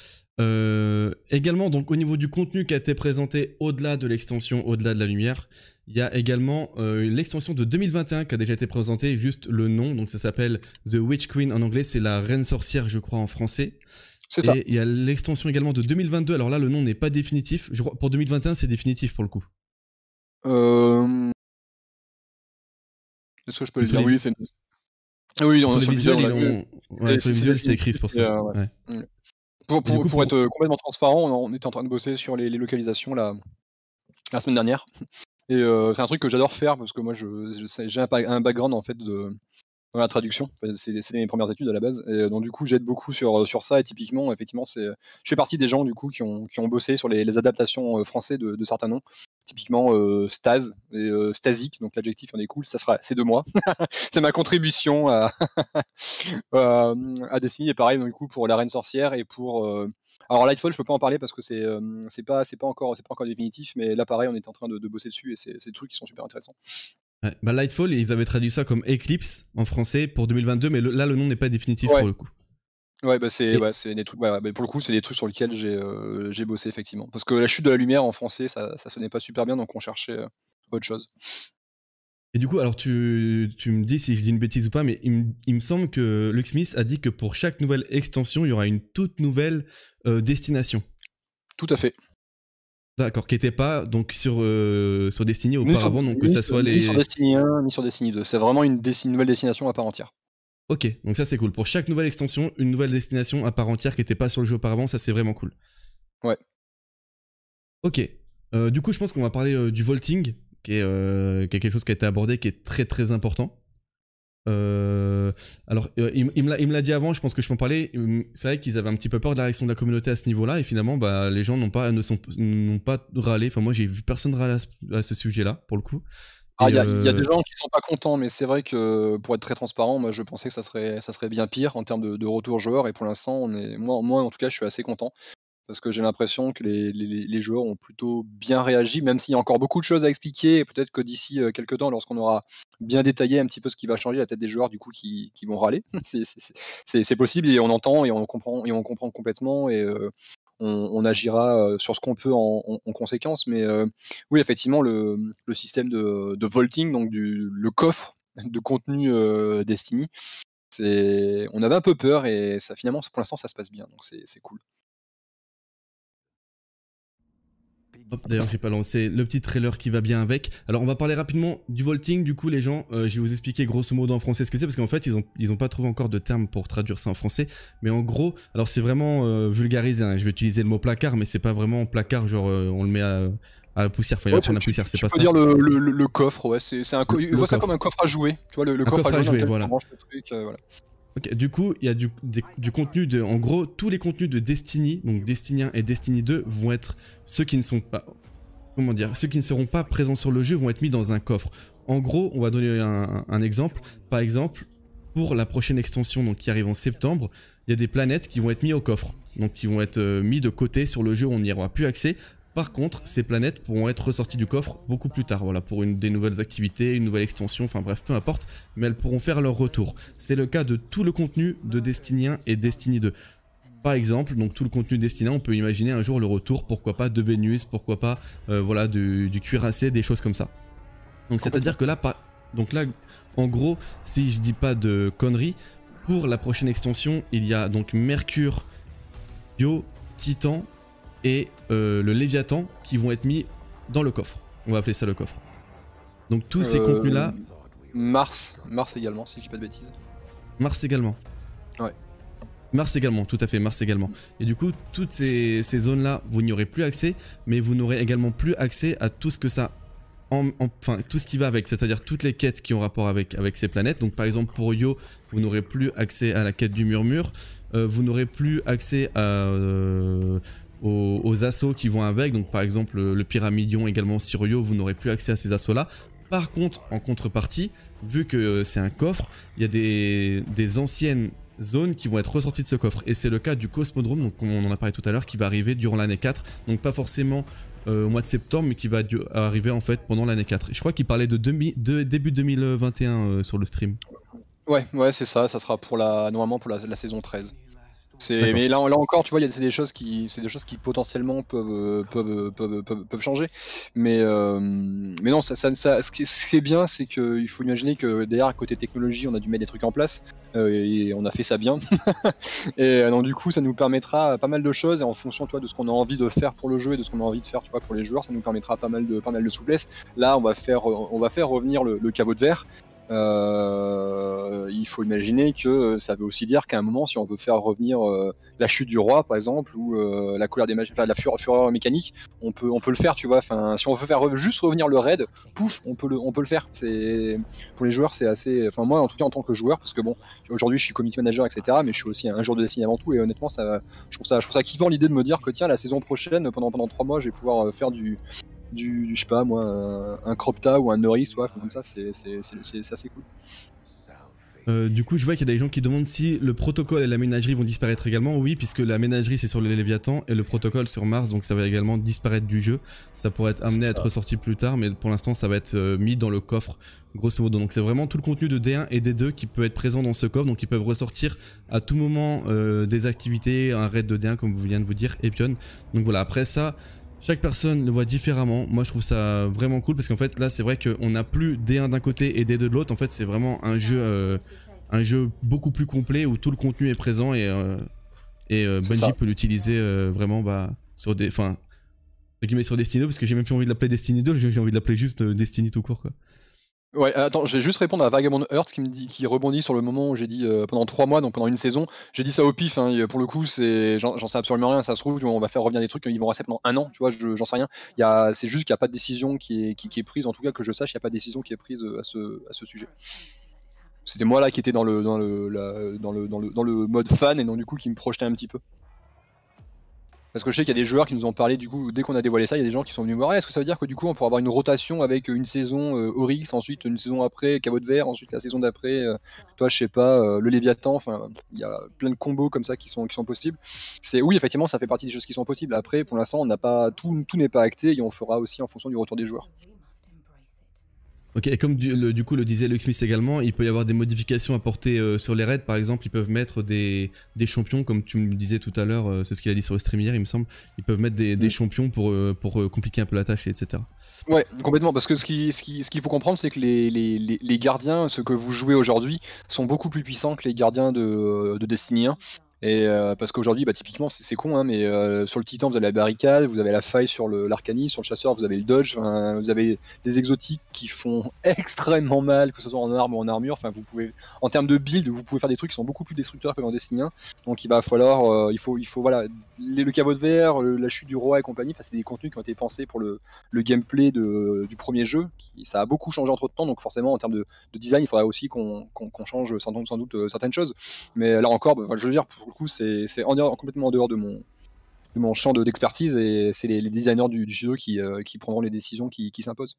Également, donc au niveau du contenu qui a été présenté au-delà de l'extension, au-delà de la lumière, il y a également l'extension de 2021 qui a déjà été présentée, juste le nom, donc ça s'appelle The Witch Queen en anglais, c'est la reine sorcière je crois en français. C'est ça. Et il y a l'extension également de 2022, alors là le nom n'est pas définitif, je crois, pour 2021 c'est définitif pour le coup. Euh, Est-ce que je peux Mais le sur dire? les, Oui, oui, sur les sur le visuel, visuels, on ils l'a vu. l'ont... Ouais, sur les C'est visuels c'est écrit, définitif. c'est pour ça. Ouais. Ouais. Mm. Pour, Et du pour, coup, pour pour... être complètement transparent, on était en train de bosser sur les localisations la semaine dernière. Et c'est un truc que j'adore faire parce que moi, j'ai un background en fait dans la traduction. Enfin, c'est mes premières études à la base. Et donc, du coup, j'aide beaucoup sur ça. Et typiquement, effectivement, je fais partie des gens du coup qui ont bossé sur les adaptations français de certains noms. Typiquement Stase et Stasic, donc l'adjectif en est cool, c'est de moi. C'est ma contribution à Destiny. Et pareil, du coup, pour la Reine Sorcière et alors Lightfall, je peux pas en parler parce que c'est pas encore définitif, mais là, pareil, on est en train de bosser dessus et c'est des trucs qui sont super intéressants. Ouais. Bah, Lightfall, ils avaient traduit ça comme Eclipse en français pour 2022, mais là, le nom n'est pas définitif Ouais, pour le coup. ouais, bah c'est Et ouais, c'est des trucs. Ouais, bah, pour le coup, c'est des trucs sur lesquels j'ai bossé effectivement. Parce que la chute de la lumière en français, ça sonnait pas super bien, donc on cherchait autre chose. Et du coup, alors tu me dis si je dis une bêtise ou pas, mais il me semble que Luke Smith a dit que pour chaque nouvelle extension, il y aura une toute nouvelle destination. Tout à fait. D'accord, qui n'était pas donc sur Destiny Ni sur, auparavant, donc que ni ça sur, soit ni sur les... Destiny 1, ni sur Destiny 2. C'est vraiment une nouvelle destination à part entière. Ok, donc ça c'est cool. Pour chaque nouvelle extension, une nouvelle destination à part entière qui n'était pas sur le jeu auparavant, ça c'est vraiment cool. Ouais. Ok, du coup je pense qu'on va parler du vaulting, qui est quelque chose qui a été abordé, qui est très très important. Alors, il me l'a dit avant, je pense que je peux en parler. C'est vrai qu'ils avaient un petit peu peur de la réaction de la communauté à ce niveau-là, et finalement, bah, les gens n'ont pas râlé. Enfin, moi, j'ai vu personne râler à ce sujet-là, pour le coup. Ah, Et il y a des gens qui sont pas contents, mais c'est vrai que pour être très transparent, moi je pensais que ça serait bien pire en termes de retour joueur, et pour l'instant, moi en tout cas, je suis assez content. Parce que j'ai l'impression que les joueurs ont plutôt bien réagi, même s'il y a encore beaucoup de choses à expliquer. Et peut-être que d'ici quelques temps, lorsqu'on aura bien détaillé un petit peu ce qui va changer, il y a peut-être des joueurs du coup qui vont râler. C'est possible et on entend et on comprend complètement et on agira sur ce qu'on peut en conséquence. Mais oui, effectivement, le système de vaulting, donc le coffre de contenu Destiny, on avait un peu peur et ça, finalement, pour l'instant, ça se passe bien. Donc c'est cool. Hop, d'ailleurs, j'ai pas lancé le petit trailer qui va bien avec. Alors, on va parler rapidement du vaulting. Du coup, les gens, je vais vous expliquer grosso modo en français ce que c'est, parce qu'en fait, ils ont pas trouvé encore de terme pour traduire ça en français. Mais en gros, alors c'est vraiment vulgarisé, hein. Je vais utiliser le mot placard, mais c'est pas vraiment placard, genre on le met à la poussière. Enfin, il va prendre la poussière, c'est pas ça. Tu peux dire le coffre, ouais. C'est un voit ça comme un coffre à jouer. Tu vois, le coffre à jouer, voilà. Le truc, voilà. Ok, du coup, il y a du contenu de... En gros, tous les contenus de Destiny, donc Destiny 1 et Destiny 2, vont être ceux qui ne sont pas... Comment dire? Ceux qui ne seront pas présents sur le jeu vont être mis dans un coffre. En gros, on va donner un exemple. Par exemple, pour la prochaine extension donc, qui arrive en septembre, il y a des planètes qui vont être mises au coffre. Donc qui vont être mis de côté sur le jeu, on n'y aura plus accès. Par contre, ces planètes pourront être ressorties du coffre beaucoup plus tard, voilà, pour des nouvelles activités, une nouvelle extension, enfin bref, peu importe, mais elles pourront faire leur retour. C'est le cas de tout le contenu de Destiny 1 et Destiny 2. Par exemple, donc tout le contenu Destiny 1, on peut imaginer un jour le retour, pourquoi pas de Vénus, pourquoi pas voilà, du cuirassé, des choses comme ça. Donc c'est-à-dire que là, en gros, si je dis pas de conneries, pour la prochaine extension, il y a donc Mercure, Io, Titan et le Léviathan qui vont être mis dans le coffre. On va appeler ça le coffre. Donc tous ces contenus-là... Mars également, si je dis pas de bêtises. Mars également. Ouais. Mars également, tout à fait, Mars également. Et du coup, toutes ces zones-là, vous n'y aurez plus accès, mais vous n'aurez également plus accès à tout ce que ça... Enfin, tout ce qui va avec, c'est-à-dire toutes les quêtes qui ont rapport avec ces planètes. Donc par exemple, pour Io, vous n'aurez plus accès à la quête du murmure, vous n'aurez plus accès à... aux assauts qui vont avec, donc par exemple le pyramidion également sur Io, vous n'aurez plus accès à ces assauts là. Par contre, en contrepartie, vu que c'est un coffre, il y a des anciennes zones qui vont être ressorties de ce coffre, et c'est le cas du Cosmodrome, donc on en a parlé tout à l'heure, qui va arriver durant l'année 4, donc pas forcément au mois de septembre, mais qui va arriver en fait pendant l'année 4. Je crois qu'il parlait de début 2021 sur le stream. Ouais, c'est ça sera normalement pour la saison 13. Mais là encore, tu vois, c'est des choses qui potentiellement peuvent changer. Mais non, ce qui est bien, c'est qu'il faut imaginer que derrière, côté technologie, on a dû mettre des trucs en place et on a fait ça bien. Et donc du coup, ça nous permettra pas mal de choses, et en fonction, tu vois, de ce qu'on a envie de faire pour le jeu et de ce qu'on a envie de faire, tu vois, pour les joueurs, ça nous permettra pas mal de souplesse. Là, on va faire revenir le caveau de verre. Il faut imaginer que ça veut aussi dire qu'à un moment, si on veut faire revenir la chute du roi par exemple, ou la colère des magies, la fureur mécanique, on peut le faire, tu vois. Enfin, si on veut faire juste revenir le raid, pouf, on peut le faire. C'est pour les joueurs, c'est assez. Enfin, moi en tout cas en tant que joueur, parce que bon, aujourd'hui je suis community manager, etc. Mais je suis aussi un joueur de Destiny avant tout, et honnêtement, je trouve ça kiffant l'idée de me dire que tiens, la saison prochaine, pendant 3 mois, je vais pouvoir faire je sais pas moi, un Cropta ou un Norris, ouais, comme ça, c'est assez cool. Du coup, je vois qu'il y a des gens qui demandent si le protocole et la ménagerie vont disparaître également. Oui, puisque la ménagerie c'est sur le Léviathan et le protocole sur Mars, donc ça va également disparaître du jeu. Ça pourrait être amené à être ressorti plus tard, mais pour l'instant ça va être mis dans le coffre, grosso modo. Donc c'est vraiment tout le contenu de D1 et D2 qui peut être présent dans ce coffre, donc ils peuvent ressortir à tout moment des activités, un raid de D1 comme vous vient de vous dire, Epion. Donc voilà, après ça... Chaque personne le voit différemment. Moi je trouve ça vraiment cool parce qu'en fait là c'est vrai qu'on n'a plus D1 d'un côté et D2 de l'autre. En fait c'est vraiment un jeu beaucoup plus complet où tout le contenu est présent, et Bungie peut l'utiliser vraiment sur des... Enfin, sur Destiny 2, parce que j'ai même plus envie de l'appeler Destiny 2, j'ai envie de l'appeler juste Destiny tout court quoi. Ouais, attends, je vais juste répondre à Vagabond Earth qui rebondit sur le moment où j'ai dit pendant 3 mois, donc pendant une saison. J'ai dit ça au pif, hein, pour le coup, j'en sais absolument rien. Ça se trouve, on va faire revenir des trucs, ils vont rester pendant 1 an, tu vois, j'en sais rien. C'est juste qu'il n'y a pas de décision qui est prise, en tout cas que je sache, il n'y a pas de décision qui est prise à ce sujet. C'était moi là qui était dans le mode fan, et donc du coup qui me projetait un petit peu. Parce que je sais qu'il y a des joueurs qui nous ont parlé, du coup, dès qu'on a dévoilé ça, il y a des gens qui sont venus me voir. Est-ce que ça veut dire que du coup on pourra avoir une rotation avec une saison Oryx, ensuite une saison après Caveau de Verre, ensuite la saison d'après, toi je sais pas, le Léviathan, enfin il y a plein de combos comme ça qui sont possibles. Oui, effectivement, ça fait partie des choses qui sont possibles. Après, pour l'instant, on n'a pas tout n'est pas acté, et on fera aussi en fonction du retour des joueurs. Ok, et comme du coup le disait Luke Smith également, il peut y avoir des modifications apportées sur les raids. Par exemple, ils peuvent mettre des champions, comme tu me disais tout à l'heure, c'est ce qu'il a dit sur le stream hier il me semble. Ils peuvent mettre des champions pour compliquer un peu la tâche, etc. Ouais, complètement, parce que ce qu'il faut comprendre, c'est que les gardiens, ceux que vous jouez aujourd'hui, sont beaucoup plus puissants que les gardiens de Destiny 1. Et parce qu'aujourd'hui, typiquement, c'est con, hein, mais sur le Titan, vous avez la barricade, vous avez la faille sur l'Arcaniste, sur le chasseur, vous avez le dodge, vous avez des exotiques qui font extrêmement mal, que ce soit en arme ou en armure. Enfin, vous pouvez, en termes de build, vous pouvez faire des trucs qui sont beaucoup plus destructeurs que dans Destiny 1. Donc il va falloir, il faut voilà, le caveau de verre, la chute du roi et compagnie. Enfin, c'est des contenus qui ont été pensés pour le gameplay du premier jeu. Ça a beaucoup changé entre temps, donc forcément en termes de design, il faudrait aussi qu'on change sans doute certaines choses. Mais là encore, je veux dire, pour le coup, c'est complètement en dehors de mon champ d'expertise, et c'est les designers du studio qui prendront les décisions qui s'imposent.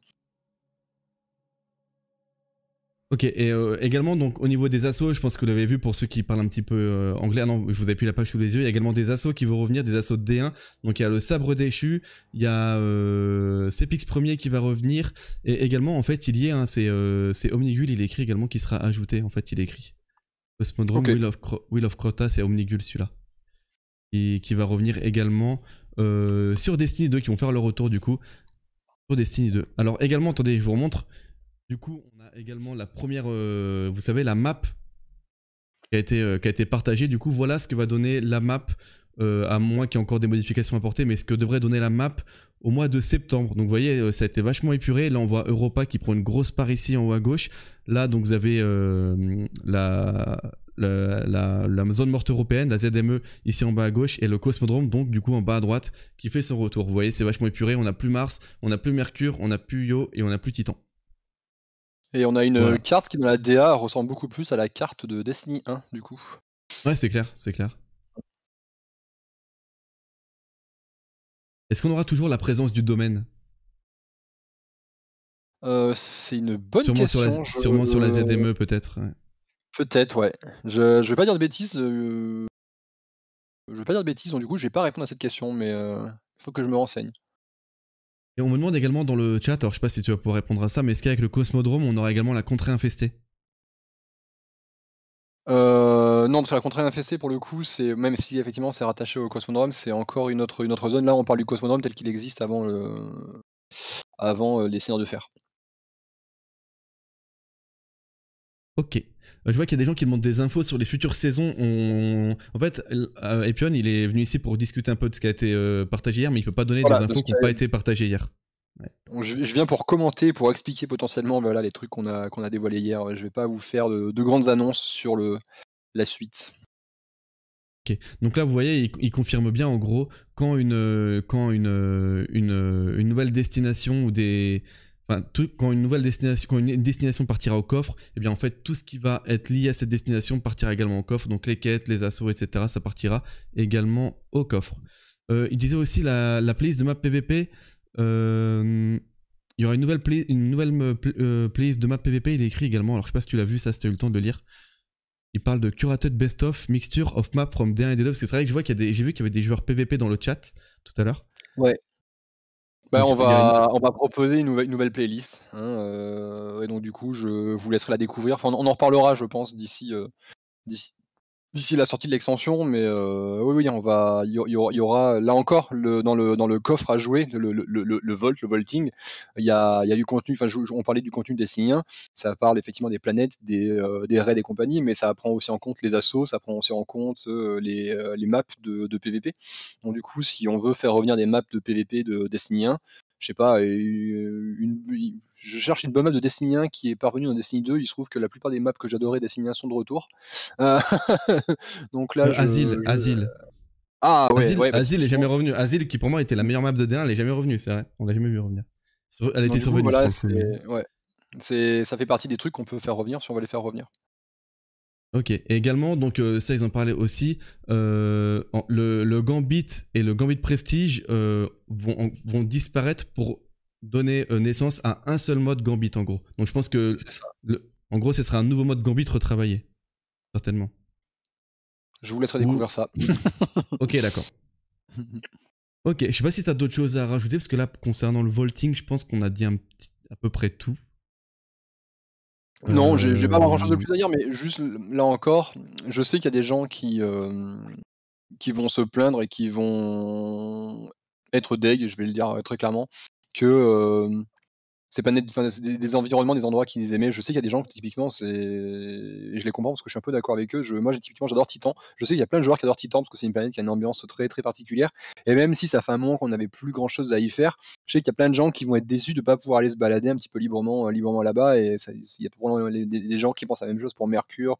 Ok, et également, donc au niveau des assos, je pense que vous l'avez vu pour ceux qui parlent un petit peu anglais. Ah non, vous avez plus la page sous les yeux. Il y a également des assos qui vont revenir, des assos de D1. Donc il y a le sabre déchu, il y a Sepix premier qui va revenir. Et également, en fait, il y est, hein, c'est Omnigul, il est écrit également, qui sera ajouté. En fait, il est écrit. Cosmodrome, Ok. Will of Crota, c'est Omnigul celui-là. Qui va revenir également sur Destiny 2, qui vont faire leur retour du coup. Sur Destiny 2. Alors également, attendez, je vous remontre. Du coup, on a également la première, vous savez, la map qui a été partagée. Du coup, voilà ce que va donner la map, à moins qu'il y ait encore des modifications apportées, mais ce que devrait donner la map au mois de septembre. Donc vous voyez, ça a été vachement épuré. Là, on voit Europa qui prend une grosse part ici en haut à gauche. Là, donc vous avez la zone morte européenne, la ZME ici en bas à gauche, et le Cosmodrome, donc du coup en bas à droite, qui fait son retour. Vous voyez, c'est vachement épuré. On n'a plus Mars, on n'a plus Mercure, on n'a plus Io et on n'a plus Titan. Et on a une Voilà. carte qui, dans la DA, ressemble beaucoup plus à la carte de Destiny 1, du coup. Ouais, c'est clair, c'est clair. Est-ce qu'on aura toujours la présence du domaine? C'est une bonne question. Sûrement sur la ZME peut-être. Ouais. Peut-être, ouais. Je vais pas dire de bêtises. Je vais pas dire de bêtises, donc du coup, je vais pas répondre à cette question, mais il faut que je me renseigne. Et on me demande également dans le chat, alors je sais pas si tu vas pouvoir répondre à ça, mais est-ce qu'avec le Cosmodrome, on aura également la contrée infestée? Non, parce que la contrée infestée, pour le coup, c'est même si effectivement c'est rattaché au Cosmodrome, c'est encore une autre zone. Là, on parle du Cosmodrome tel qu'il existe avant les Seigneurs de Fer. Ok. Je vois qu'il y a des gens qui demandent des infos sur les futures saisons. En fait, Epion, il est venu ici pour discuter un peu de ce qui a été partagé hier, mais il peut pas donner des Voilà, de infos ce qui qui n'ont pas a- été partagées hier. Ouais. je viens pour commenter, pour expliquer potentiellement les trucs qu'on a dévoilés hier. Je vais pas vous faire de grandes annonces sur la suite. Ok. Donc là, vous voyez, il confirme bien en gros quand une nouvelle destination ou des, enfin, quand une nouvelle destination, quand une destination partira au coffre, eh bien en fait tout ce qui va être lié à cette destination partira également au coffre. Donc les quêtes, les assauts, etc. Ça partira également au coffre. Il disait aussi la playlist de map PVP. Il y aura une nouvelle playlist de map PVP. Il est écrit également. Alors je sais pas si tu l'as vu, ça, si tu as eu le temps de le lire. Il parle de curated best of mixture of map from D1 et D2 parce que c'est vrai que je vois j'ai vu qu'il y avait des joueurs PVP dans le chat tout à l'heure. Ouais. Donc On il y a va proposer une nouvelle playlist, hein, et donc du coup, je vous laisserai la découvrir. Enfin, on en reparlera, je pense, d'ici d'ici la sortie de l'extension, mais oui, il y aura là encore dans le coffre à jouer, le Volt, le Volting. Il y a du contenu. Enfin, on parlait du contenu destinien. Ça parle effectivement des planètes, des raids et compagnie, mais ça prend aussi en compte les assauts, ça prend aussi en compte les maps de PVP. Donc du coup, si on veut faire revenir des maps de PVP de Destiny 1, je sais pas, je cherche une bonne map de Destiny 1 qui est parvenue dans Destiny 2. Il se trouve que la plupart des maps que j'adorais Destiny 1 sont de retour. Euh, donc là, Asile. Ah ouais, ouais, Asile est typiquement. jamais revenu. Asile qui pour moi était la meilleure map de D1, elle est jamais revenue, c'est vrai. On l'a jamais vu revenir. Elle Donc était du coup, sur Venus pour voilà, le coup, mais. ça fait partie des trucs qu'on peut faire revenir si on va les faire revenir. Ok. Et également, donc ça ils en parlaient aussi. Le Gambit et le Gambit Prestige vont disparaître pour donner naissance à un seul mode Gambit en gros. Donc je pense que C'est ça. en gros ce sera un nouveau mode Gambit retravaillé, certainement. Je vous laisserai Ou découvrir ça. ok, d'accord. Ok, je sais pas si t'as d'autres choses à rajouter parce que là concernant le vaulting, je pense qu'on a dit à peu près tout. Non, j'ai pas grand chose de Euh, plus à dire, mais juste là encore, je sais qu'il y a des gens qui vont se plaindre et qui vont être deg, je vais le dire très clairement, que C'est pas net, enfin, c'est des environnements, des endroits qu'ils aimaient. Je sais qu'il y a des gens, typiquement, c'est et je les comprends parce que je suis un peu d'accord avec eux. Moi, typiquement, j'adore Titan. Je sais qu'il y a plein de joueurs qui adorent Titan parce que c'est une planète qui a une ambiance très, très particulière et même si ça fait un moment qu'on n'avait plus grand chose à y faire, je sais qu'il y a plein de gens qui vont être déçus de pas pouvoir aller se balader un petit peu librement là-bas et ça il y a probablement des gens qui pensent la même chose pour Mercure,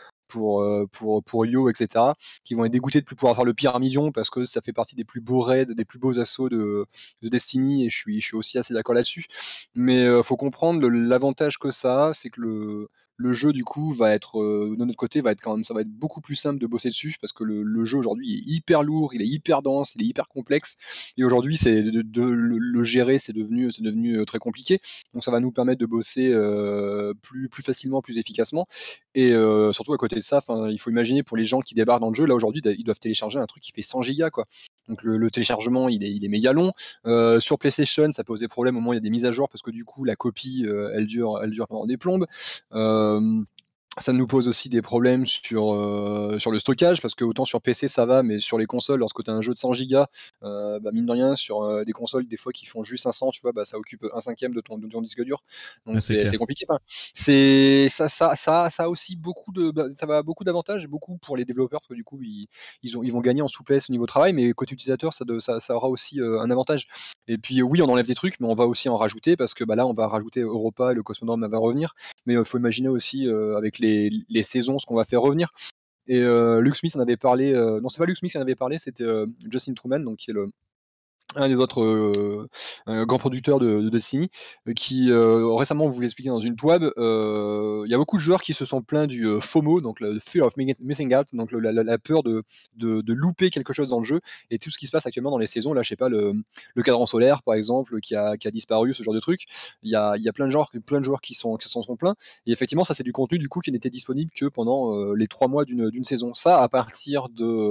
pour Io et cetera, qui vont être dégoûtés de plus pouvoir faire le Pyramidion parce que ça fait partie des plus beaux raids, des plus beaux assauts de Destiny et je suis aussi assez d'accord là-dessus. Mais faut comprendre l'avantage que ça a, c'est que le jeu du coup va être, de notre côté, ça va être beaucoup plus simple de bosser dessus parce que le jeu aujourd'hui est hyper lourd, il est hyper dense, il est hyper complexe et aujourd'hui c'est de le gérer, c'est devenu, très compliqué. Donc ça va nous permettre de bosser, plus facilement, plus efficacement et surtout à côté de ça, enfin, il faut imaginer pour les gens qui débarquent dans le jeu, là aujourd'hui, ils doivent télécharger un truc qui fait 100 gigas quoi. Donc le téléchargement il est méga long. Sur PlayStation, ça posait problème au moment où il y a des mises à jour parce que du coup la copie, elle dure pendant des plombes. Hem Ça nous pose aussi des problèmes sur le stockage parce que autant sur PC ça va, mais sur les consoles, lorsque tu as un jeu de 100 gigas, bah, mine de rien sur, des consoles des fois qui font juste 500, tu vois? Bah, ça occupe 1/5 de ton disque dur. Ouais, Donc c'est c'est clair. compliqué. Enfin, c'est ça a aussi beaucoup ça va beaucoup d'avantages et beaucoup pour les développeurs parce que du coup ils vont gagner en souplesse au niveau travail, mais côté utilisateur ça aura aussi, un avantage. Et puis oui, on enlève des trucs, mais on va aussi en rajouter parce que, bah, là on va rajouter Europa et le Cosmodrome va revenir. Mais il faut imaginer aussi avec les saisons ce qu'on va faire revenir. Et Luke Smith en avait parlé, non c'est pas Luke Smith qui en avait parlé, c'était Justin Truman, donc qui est un des autres grands producteurs de Destiny, qui récemment vous l'expliquer dans une TWAB, il y a beaucoup de joueurs qui se sont plaints du FOMO, donc le Fear of Missing Out, donc la peur de louper quelque chose dans le jeu, et tout ce qui se passe actuellement dans les saisons, là je sais pas, le cadran solaire par exemple, qui a disparu, ce genre de truc. Il y a plein de joueurs qui s'en sont plaints, et effectivement ça c'est du contenu du coup qui n'était disponible que pendant les 3 mois d'une saison. Ça à partir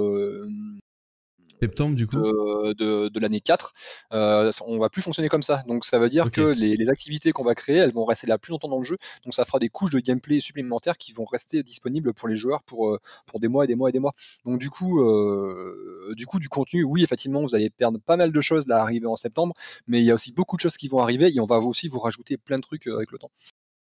Septembre, du coup? de l'année 4, on va plus fonctionner comme ça. Donc ça veut dire que OK. les activités qu'on va créer, elles vont rester là plus longtemps dans le jeu. Donc ça fera des couches de gameplay supplémentaires qui vont rester disponibles pour les joueurs pour des mois et des mois et des mois. Donc du coup, du contenu, oui, effectivement, vous allez perdre pas mal de choses là arrivé en septembre, mais il y a aussi beaucoup de choses qui vont arriver et on va aussi vous rajouter plein de trucs avec le temps.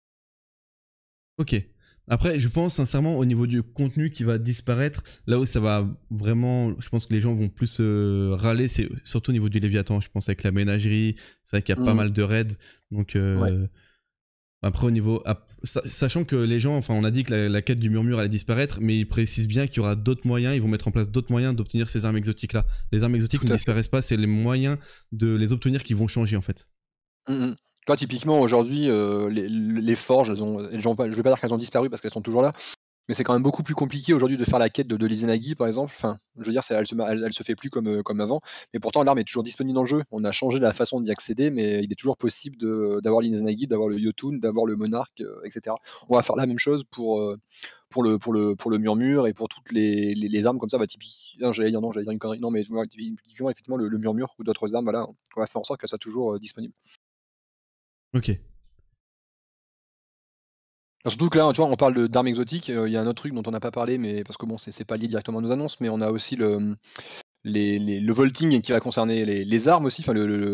OK. Après, je pense sincèrement au niveau du contenu qui va disparaître, là où ça va vraiment, je pense que les gens vont plus râler, c'est surtout au niveau du Léviathan. Je pense avec la ménagerie, c'est vrai qu'il y a pas Mmh. mal de raids. Donc Ouais. après au niveau, sachant que les gens, enfin on a dit que la quête du murmure allait disparaître, mais ils précisent bien qu'il y aura d'autres moyens, ils vont mettre en place d'autres moyens d'obtenir ces armes exotiques là. Les armes exotiques ne Tout à fait. disparaissent pas, c'est les moyens de les obtenir qui vont changer en fait. Mmh mh. Tu vois, typiquement aujourd'hui, les forges, elles ont pas, je vais pas dire qu'elles ont disparu parce qu'elles sont toujours là, mais c'est quand même beaucoup plus compliqué aujourd'hui de faire la quête de l'Izanagi, par exemple. Enfin, je veux dire, elle se fait plus comme avant, mais pourtant l'arme est toujours disponible dans le jeu. On a changé la façon d'y accéder, mais il est toujours possible d'avoir l'Izanagi, d'avoir le Yotun, d'avoir le Monarque, et cetera. On va faire la même chose pour le Murmure et pour toutes les armes comme ça. Bah, non, j'allais dire une connerie. Non, mais ouais, typiquement, effectivement, le Murmure ou d'autres armes, voilà, on va faire en sorte qu'elles soient toujours, disponibles. OK. Surtout que là, tu vois, on parle d'armes exotiques, il y a un autre truc dont on n'a pas parlé, mais parce que bon, c'est pas lié directement à nos annonces, mais on a aussi le vaulting qui va concerner les armes aussi, enfin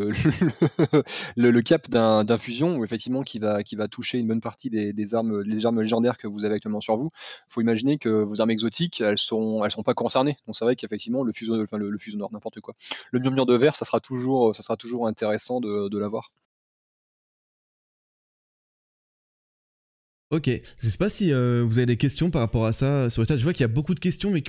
le cap d'infusion ou effectivement qui va toucher une bonne partie des armes, les armes légendaires que vous avez actuellement sur vous. Faut imaginer que vos armes exotiques, elles sont pas concernées. Donc c'est vrai qu'effectivement le fuseau noir, n'importe quoi. Le murmure de verre, ça sera toujours intéressant de l'avoir. OK. Je sais pas si vous avez des questions par rapport à ça sur le chat. Je vois qu'il y a beaucoup de questions, mais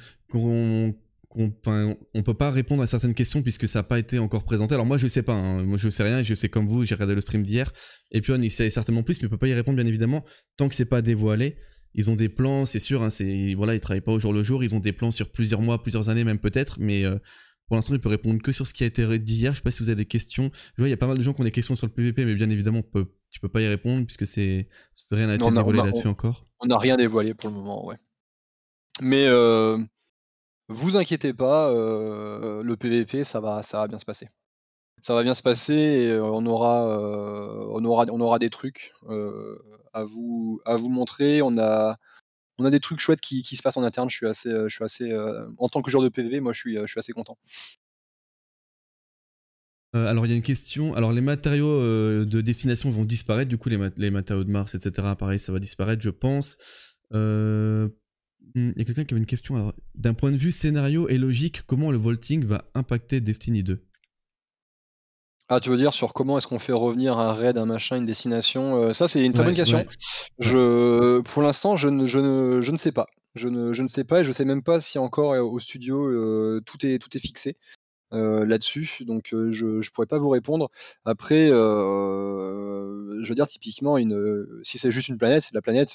enfin, on peut pas répondre à certaines questions puisque ça n'a pas été encore présenté. Alors moi, je sais pas. Hein. Moi, je sais rien. Je sais comme vous, j'ai regardé le stream d'hier. Et puis on y sait certainement plus, mais on peut pas y répondre bien évidemment tant que c'est pas dévoilé. Ils ont des plans, c'est sûr. Hein, voilà, ils travaillent pas au jour le jour. Ils ont des plans sur plusieurs mois, plusieurs années même peut-être, mais pour l'instant, il peut répondre que sur ce qui a été dit hier. Je sais pas si vous avez des questions. Je vois, il y a pas mal de gens qui ont des questions sur le PVP, mais bien évidemment, tu peux pas y répondre puisque rien n'a Non, été dévoilé là-dessus encore. on n'a rien dévoilé pour le moment, ouais. Mais vous inquiétez pas, le PVP, ça va bien se passer. Ça va bien se passer et on aura des trucs, à vous montrer. On a des trucs chouettes qui se passent en interne. Je suis assez, en tant que joueur de PVP, moi je suis assez content. Alors il y a une question. Alors les matériaux de destination vont disparaître, du coup les matériaux de Mars, etc. Pareil, ça va disparaître, je pense. Il y a quelqu'un qui avait une question. Alors, d'un point de vue scénario et logique, comment le vaulting va impacter Destiny 2? Ah, tu veux dire sur comment est-ce qu'on fait revenir un raid, un machin, une destination? Ça, c'est une très bonne Ouais, question. ouais, ouais. Pour l'instant, je ne sais pas. Je ne sais pas et je sais même pas si encore, au studio, tout est fixé, là-dessus. Donc, je pourrais pas vous répondre. Après, je veux dire typiquement si c'est juste une planète, la planète,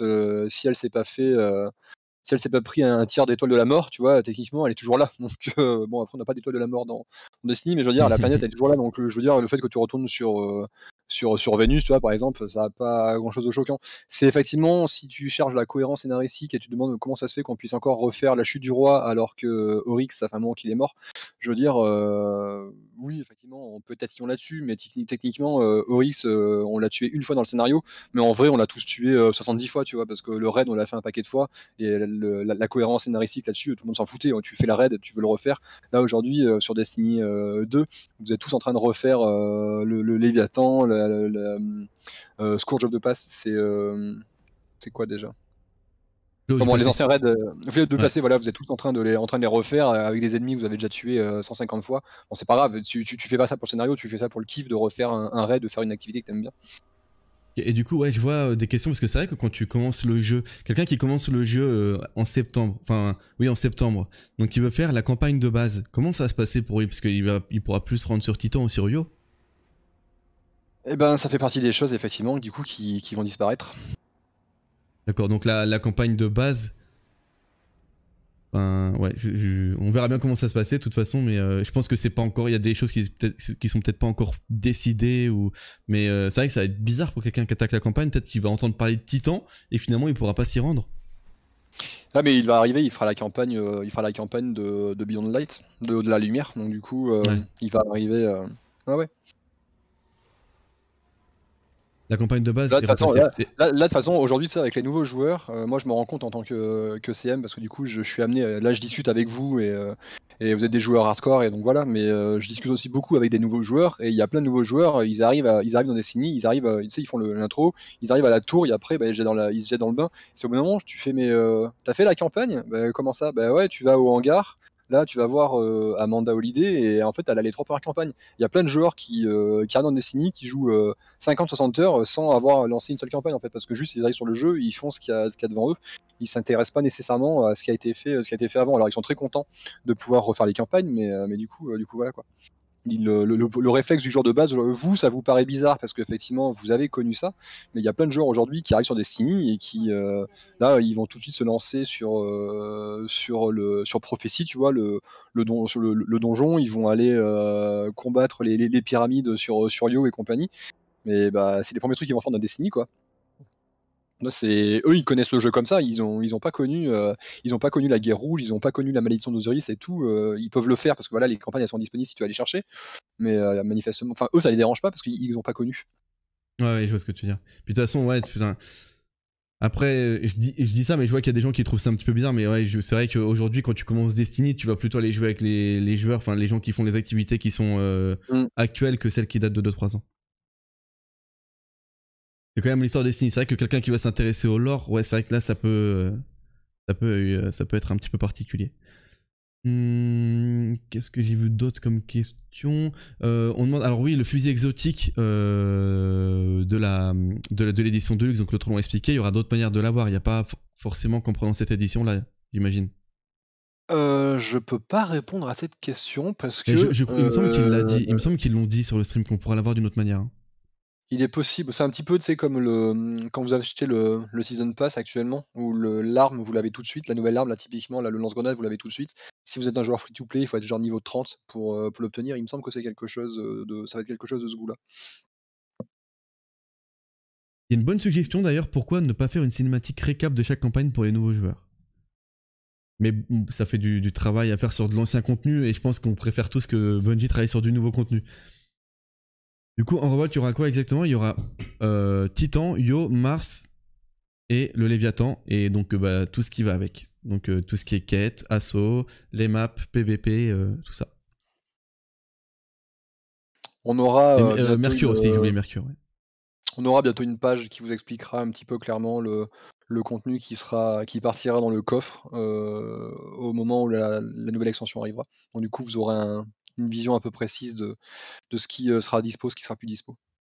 si elle s'est pas pris un tiers d'étoile de la mort, tu vois, techniquement, elle est toujours là. Donc, bon, après, on n'a pas d'étoile de la mort dans Destiny, mais je veux dire, la planète, elle est toujours là. Donc, je veux dire, le fait que tu retournes sur Vénus, tu vois, par exemple, ça n'a pas grand-chose de choquant. C'est effectivement, si tu cherches la cohérence scénaristique et tu te demandes comment ça se fait qu'on puisse encore refaire la chute du roi alors que Oryx, ça fait un moment qu'il est mort, je veux dire, oui, effectivement, on peut être tatillon là-dessus, mais techniquement, Oryx, on l'a tué une fois dans le scénario, mais en vrai, on l'a tous tué 70 fois, tu vois, parce que le raid, on l'a fait un paquet de fois, et la cohérence scénaristique là-dessus, tout le monde s'en foutait. Tu fais la raid, tu veux le refaire. Là aujourd'hui, sur Destiny 2, vous êtes tous en train de refaire le Léviathan, Scourge of the Past, c'est quoi déjà? L'eau du Comment les passé. anciens raids, de Ouais. passer, voilà, vous êtes tous en train de les refaire avec des ennemis que vous avez déjà tués 150 fois. Bon, c'est pas grave, tu fais pas ça pour le scénario, tu fais ça pour le kiff de refaire un raid, de faire une activité que t'aimes bien. Et du coup, ouais, je vois des questions parce que c'est vrai que quand tu commences le jeu, quelqu'un qui commence le jeu en septembre, enfin, oui, en septembre, donc il veut faire la campagne de base, comment ça va se passer pour lui? Parce il pourra plus se rendre sur Titan ou sur Io. Eh ben, ça fait partie des choses, effectivement, du coup, qui vont disparaître. D'accord, donc la campagne de base, ouais, on verra bien comment ça se passait de toute façon, mais je pense que c'est pas encore. Il y a des choses qui sont peut-être pas encore décidées, mais c'est vrai que ça va être bizarre pour quelqu'un qui attaque la campagne. Peut-être qu'il va entendre parler de Titan et finalement il pourra pas s'y rendre. Ah, mais il va arriver, il fera la campagne de Beyond Light, de la lumière, donc du coup, Ouais. il va arriver, ouais, ouais. La campagne de base Là, de est toute façon, replacée. de toute façon, aujourd'hui, ça, avec les nouveaux joueurs, moi, je me rends compte en tant que CM, parce que du coup, je suis amené, là, je discute avec vous et vous êtes des joueurs hardcore, et donc voilà, mais je discute aussi beaucoup avec des nouveaux joueurs, et il y a plein de nouveaux joueurs, ils arrivent dans Destiny, tu sais, ils font l'intro, ils arrivent à la tour, et après, bah, ils se jettent dans le bain. C'est au bout d'un moment, tu fais, mais t'as fait la campagne? Bah, comment ça? Bah ouais, tu vas au hangar. Là, tu vas voir Amanda Holiday, et en fait, elle a les 3 premières campagnes. Il y a plein de joueurs qui arrivent dans Destiny, qui jouent 50-60 heures sans avoir lancé une seule campagne, en fait, parce que juste ils arrivent sur le jeu, ils font ce qu'il y a devant eux, ils s'intéressent pas nécessairement à ce qui a été fait avant. Alors ils sont très contents de pouvoir refaire les campagnes, mais du coup voilà quoi. Le réflexe du joueur de base, vous, ça vous paraît bizarre parce qu'effectivement vous avez connu ça, mais il y a plein de joueurs aujourd'hui qui arrivent sur Destiny et qui là ils vont tout de suite se lancer sur Prophecy, tu vois, le donjon, ils vont aller combattre les pyramides sur Io et compagnie. Mais bah, c'est les premiers trucs qu'ils vont faire dans Destiny, quoi. Là, eux, ils connaissent le jeu comme ça. Ils ont pas connu la guerre rouge, ils ont pas connu la malédiction d'Osiris et tout. Ils peuvent le faire parce que voilà, les campagnes elles sont disponibles si tu vas les chercher. Mais manifestement, enfin, eux, ça les dérange pas parce qu'ils ont pas connu. Ouais, ouais, je vois ce que tu veux dire. Puis de toute façon, ouais, putain. Après, je dis ça, mais je vois qu'il y a des gens qui trouvent ça un petit peu bizarre. Mais ouais, c'est vrai qu'aujourd'hui, quand tu commences Destiny, tu vas plutôt aller jouer avec les joueurs, enfin les gens qui font les activités qui sont Mm. actuelles que celles qui datent de 2-3 ans. C'est quand même l'histoire de Destiny. C'est vrai que quelqu'un qui va s'intéresser au lore, ouais, c'est vrai que là, ça peut être un petit peu particulier. Qu'est-ce que j'ai vu d'autre comme question? On demande, alors oui, le fusil exotique de l'édition Deluxe, donc l'autre l'ont expliqué, il y aura d'autres manières de l'avoir. Il n'y a pas forcément qu'en prenant cette édition-là, j'imagine. Je peux pas répondre à cette question parce Mais que il me semble qu'il l'a dit, il me semble qu'ils l'ont dit sur le stream qu'on pourra l'avoir d'une autre manière, hein. il est possible. C'est un petit peu, tu sais, comme quand vous achetez le Season Pass actuellement, où l'arme, vous l'avez tout de suite. La nouvelle arme, là, typiquement, là, le lance-grenade, vous l'avez tout de suite. Si vous êtes un joueur free-to-play, il faut être genre niveau 30 pour l'obtenir. Il me semble que c'est quelque chose ça va être quelque chose de ce goût-là. Il y a une bonne suggestion d'ailleurs, pourquoi ne pas faire une cinématique récap de chaque campagne pour les nouveaux joueurs? Mais ça fait du travail à faire sur de l'ancien contenu et je pense qu'on préfère tous que Bungie travaille sur du nouveau contenu. Du coup, en robot, il y aura quoi exactement? Il y aura Titan, Io, Mars et le Léviathan et donc bah, tout ce qui va avec. Donc tout ce qui est quête, assaut, les maps, PVP, tout ça. On aura Et bientôt Mercure aussi, j'ai oublié Mercure. Ouais. on aura bientôt une page qui vous expliquera un petit peu clairement le contenu qui partira dans le coffre au moment où la nouvelle extension arrivera. Donc du coup, vous aurez une vision un peu précise de ce qui sera dispo, ce qui sera plus dispo.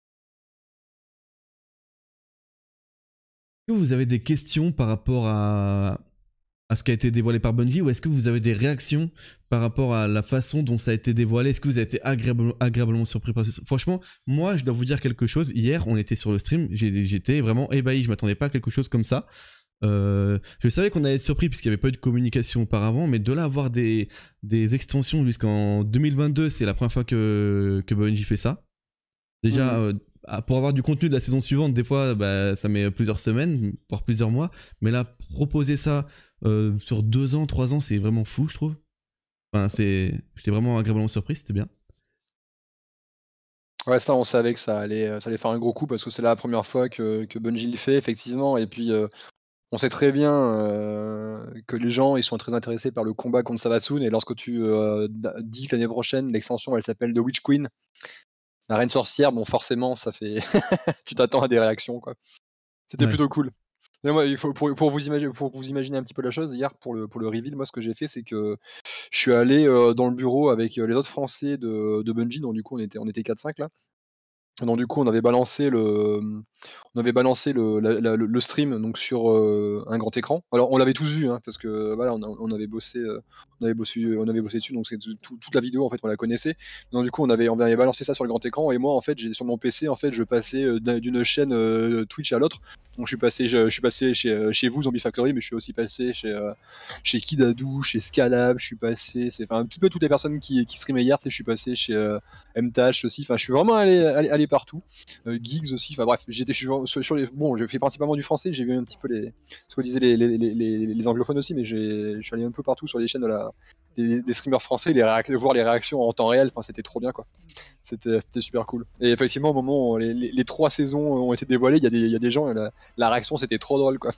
Est-ce que vous avez des questions par rapport à ce qui a été dévoilé par Bungie, ou est-ce que vous avez des réactions par rapport à la façon dont ça a été dévoilé? Est-ce que vous avez été agréablement surpris par ça? Franchement, moi, je dois vous dire quelque chose. Hier, on était sur le stream, j'étais vraiment ébahi. Je m'attendais pas à quelque chose comme ça. Je savais qu'on allait être surpris puisqu'il n'y avait pas eu de communication auparavant, mais de là avoir des extensions jusqu'en 2022, c'est la première fois que Bungie fait ça. Déjà, pour avoir du contenu de la saison suivante, des fois, ça met plusieurs semaines, voire plusieurs mois. Mais là, proposer ça sur 2 ans, 3 ans, c'est vraiment fou, je trouve. Enfin, j'étais vraiment agréablement surpris, c'était bien. Ouais, ça, on savait que ça allait faire un gros coup parce que c'est la première fois que Bungie le fait, effectivement. Et puis, on sait très bien que les gens ils sont très intéressés par le combat contre Savathûn. Et lorsque tu dis que l'année prochaine, l'extension, elle s'appelle The Witch Queen, la reine sorcière, bon, forcément, ça fait. Tu t'attends à des réactions, quoi. C'était Ouais. plutôt cool. Mais moi, il faut, pour vous imaginer un petit peu la chose, hier, pour le reveal, moi, ce que j'ai fait, c'est que je suis allé dans le bureau avec les autres Français de Bungie, donc du coup, on était 4-5 là. Donc du coup, on avait balancé le stream donc sur un grand écran. Alors on l'avait tous vu, hein, parce que voilà, on avait bossé dessus, donc c'est toute la vidéo en fait, on la connaissait. Donc du coup, on avait balancé ça sur le grand écran et moi en fait, sur mon PC en fait, je passais d'une chaîne Twitch à l'autre. Donc je suis passé chez vous Zombie Factory, mais je suis aussi passé chez Kidadou, chez Scalab, je suis passé, enfin un petit peu toutes les personnes qui streamaient hier, je suis passé chez MTH aussi. Enfin, je suis vraiment allé partout. Geeks aussi. Enfin bref, j'étais sur les. Bon, j'ai fait principalement du français. J'ai vu un petit peu ce que disaient les anglophones aussi, mais je suis allé un peu partout sur les chaînes des streamers français, voir les réactions en temps réel. Enfin, c'était trop bien, quoi. C'était super cool. Et effectivement, au moment où les 3 saisons ont été dévoilées, il y a des gens, la réaction c'était trop drôle, quoi.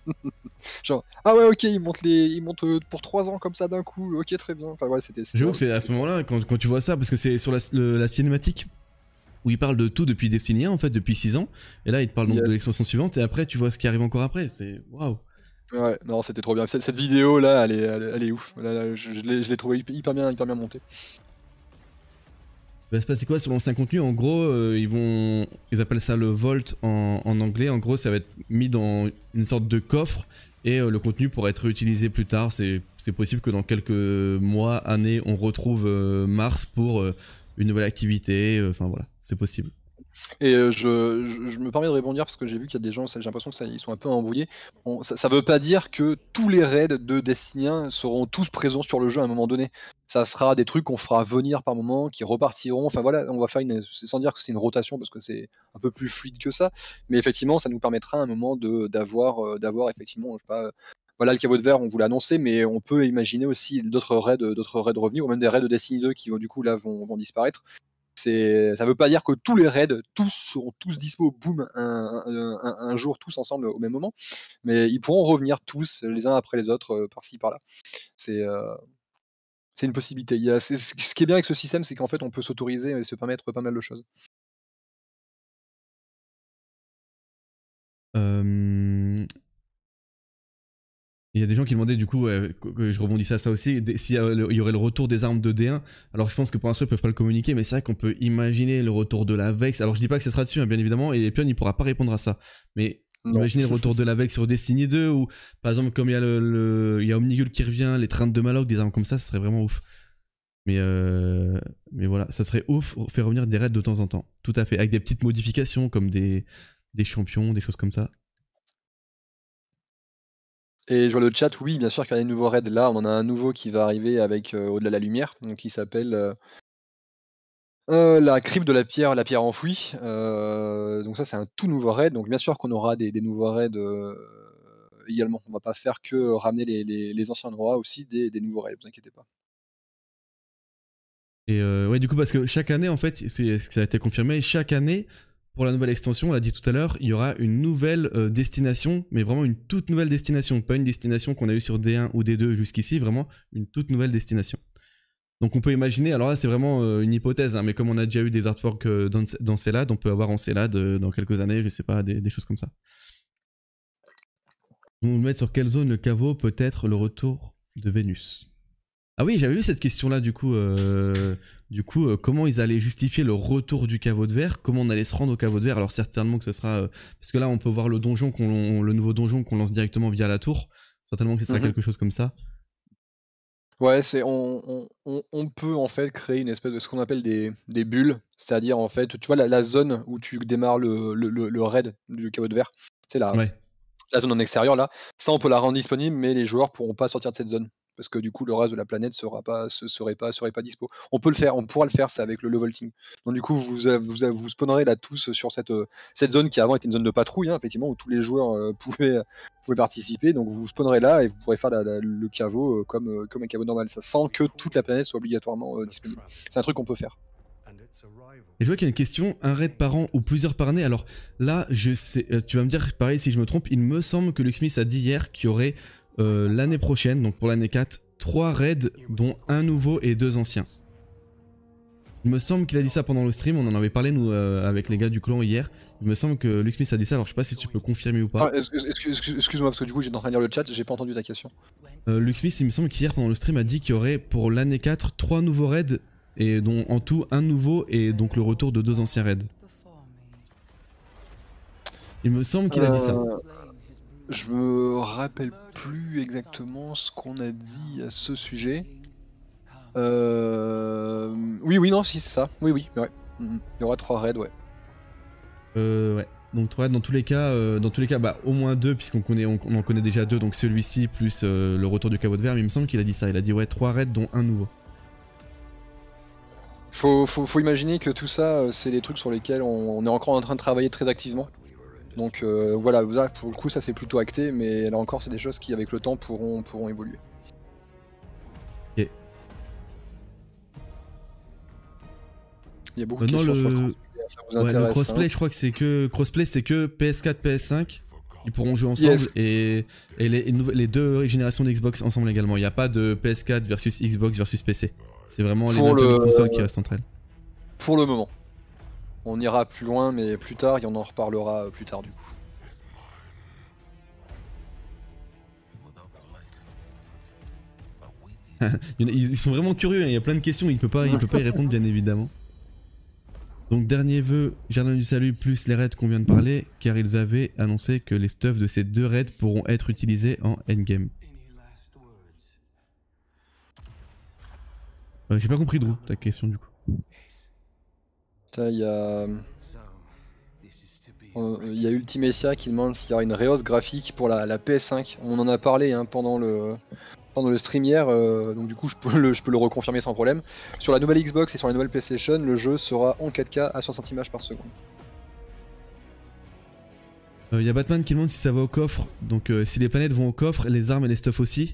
Genre, ah ouais, ok, ils montent pour 3 ans comme ça d'un coup, ok, très bien. Enfin, ouais, J'avoue que c'est à ce moment-là, quand tu vois ça, parce que c'est sur la cinématique où il parle de tout depuis Destiny 1, en fait, depuis 6 ans. Et là, il te parle donc de l'extension suivante, et après, tu vois ce qui arrive encore après. C'est waouh. Ouais, non, c'était trop bien. Cette vidéo là, elle est ouf. Là, je l'ai trouvé hyper bien montée. Il va se passer quoi sur l'ancien contenu? En gros, ils appellent ça le Vault en anglais. En gros, ça va être mis dans une sorte de coffre et le contenu pourra être réutilisé plus tard. C'est possible que dans quelques mois, années, on retrouve Mars pour une nouvelle activité. Enfin voilà, c'est possible. Et je me permets de rebondir parce que j'ai vu qu'il y a des gens, j'ai l'impression qu'ils sont un peu embrouillés. Ça veut pas dire que tous les raids de Destiny 1 seront tous présents sur le jeu à un moment donné. Ça sera des trucs qu'on fera venir par moment, qui repartiront. Enfin voilà, on va faire sans dire que c'est une rotation parce que c'est un peu plus fluide que ça. Mais effectivement, ça nous permettra à un moment d'avoir effectivement, je sais pas. Voilà, le caveau de verre, on vous l'a annoncé, mais on peut imaginer aussi d'autres raids revenir, ou même des raids de Destiny 2 qui du coup là vont disparaître. Ça veut pas dire que tous les raids, tous seront tous dispo, boum, un jour, tous ensemble au même moment, mais ils pourront revenir tous, les uns après les autres, par-ci, par-là. C'est une possibilité. Ce qui est bien avec ce système, c'est qu'en fait, on peut s'autoriser et se permettre pas mal de choses. Il y a des gens qui demandaient du coup que je rebondissais à ça aussi, s'il y aurait le retour des armes de D1. Alors je pense que pour l'instant ils peuvent pas le communiquer, mais c'est vrai qu'on peut imaginer le retour de la Vex. Alors je dis pas que ce sera dessus, hein, bien évidemment, et Epion il pourra pas répondre à ça. Mais Non. imaginez le retour de la Vex sur Destiny 2, ou par exemple comme il y a il y a Omnigul qui revient, les trains de Malok, des armes comme ça serait vraiment ouf. Mais voilà, ça serait ouf, faire revenir des raids de temps en temps. Tout à fait, avec des petites modifications comme des champions, des choses comme ça. Et je vois le chat, oui, bien sûr qu'il y a des nouveaux raids. Là, on en a un nouveau qui va arriver avec Au-delà de la lumière, donc qui s'appelle la crypte de la pierre enfouie. Donc ça, c'est un tout nouveau raid. Donc bien sûr qu'on aura des nouveaux raids également. On va pas faire que ramener les anciens, on aura aussi des nouveaux raids, vous inquiétez pas. Et ouais, du coup, parce que chaque année, en fait, ça a été confirmé, chaque année, pour la nouvelle extension, on l'a dit tout à l'heure, il y aura une nouvelle destination, mais vraiment une toute nouvelle destination. Pas une destination qu'on a eue sur D1 ou D2 jusqu'ici, vraiment une toute nouvelle destination. Donc on peut imaginer, alors là c'est vraiment une hypothèse, hein, mais comme on a déjà eu des artworks dans Célade, on peut avoir en Célade dans quelques années, je sais pas, des choses comme ça. On nous mettre sur quelle zone le caveau peut être le retour de Vénus. Ah oui, j'avais vu cette question-là du coup. Comment ils allaient justifier le retour du caveau de verre, comment on allait se rendre au caveau de verre. Alors certainement que ce sera... parce que là on peut voir le donjon, le nouveau donjon qu'on lance directement via la tour. Certainement que ce sera quelque chose comme ça. Ouais, on peut en fait créer une espèce de ce qu'on appelle des bulles, c'est-à-dire en fait, tu vois la zone où tu démarres le raid du caveau de verre, c'est Ouais. la zone en extérieur là, ça on peut la rendre disponible, mais les joueurs pourront pas sortir de cette zone. Parce que du coup le reste de la planète serait pas dispo. On peut le faire, on pourra le faire, c'est avec le levelting. Donc du coup vous spawnerez là tous sur cette zone qui avant était une zone de patrouille, hein, effectivement, où tous les joueurs pouvaient participer. Donc vous spawnerez là et vous pourrez faire le caveau comme un caveau normal, ça, sans que toute la planète soit obligatoirement disponible. C'est un truc qu'on peut faire. Et je vois qu'il y a une question, un raid par an ou plusieurs par année. Alors là, je sais, tu vas me dire pareil si je me trompe, il me semble que Luxmith a dit hier qu'il y aurait l'année prochaine, donc pour l'année 4, 3 raids dont un nouveau et 2 anciens. Il me semble qu'il a dit ça pendant le stream, on en avait parlé nous avec les gars du clan hier. Il me semble que Luxmith a dit ça, alors je sais pas si tu peux confirmer ou pas. Excuse-moi parce que du coup j'étais en train de lire le chat, j'ai pas entendu ta question. Luxmith, il me semble qu'hier pendant le stream a dit qu'il y aurait pour l'année 4 3 nouveaux raids et dont en tout un nouveau et donc le retour de 2 anciens raids. Il me semble qu'il a dit ça. Je me rappelle plus exactement ce qu'on a dit à ce sujet. Oui, non, si c'est ça. Oui, ouais. Il y aura 3 raids, ouais. Ouais. Donc 3 raids dans tous les cas, bah, au moins 2 puisqu'on en connaît déjà 2, donc celui-ci plus le retour du caveau de verre. Mais il me semble qu'il a dit ça. Il a dit ouais 3 raids dont un nouveau. Faut imaginer que tout ça, c'est des trucs sur lesquels on est encore en train de travailler très activement. Donc voilà, pour le coup ça c'est plutôt acté, mais là encore c'est des choses qui avec le temps pourront évoluer. Ok. Il y a beaucoup de questions sur le crossplay, ça vous intéresse, le crossplay, hein. je crois que c'est que PS4, PS5. Ils pourront jouer ensemble et les 2 générations d'Xbox ensemble également. Il n'y a pas de PS4 versus Xbox versus PC. C'est vraiment les deux consoles qui restent entre elles. Pour le moment. On ira plus loin, mais plus tard, et on en reparlera plus tard du coup. Ils sont vraiment curieux, il y a plein de questions, il peut pas y répondre bien évidemment. Donc dernier vœu, Jardin du Salut plus les raids qu'on vient de parler, car ils avaient annoncé que les stuffs de ces 2 raids pourront être utilisés en endgame. J'ai pas compris Drew, ta question du coup. Il y a Ultimecia qui demande s'il y aura une rehausse graphique pour la PS5. On en a parlé hein, pendant le stream hier, donc du coup je peux le reconfirmer sans problème. Sur la nouvelle Xbox et sur la nouvelle PlayStation, le jeu sera en 4K à 60 images par seconde. Il y a Batman qui demande si ça va au coffre, donc si les planètes vont au coffre, les armes et les stuffs aussi.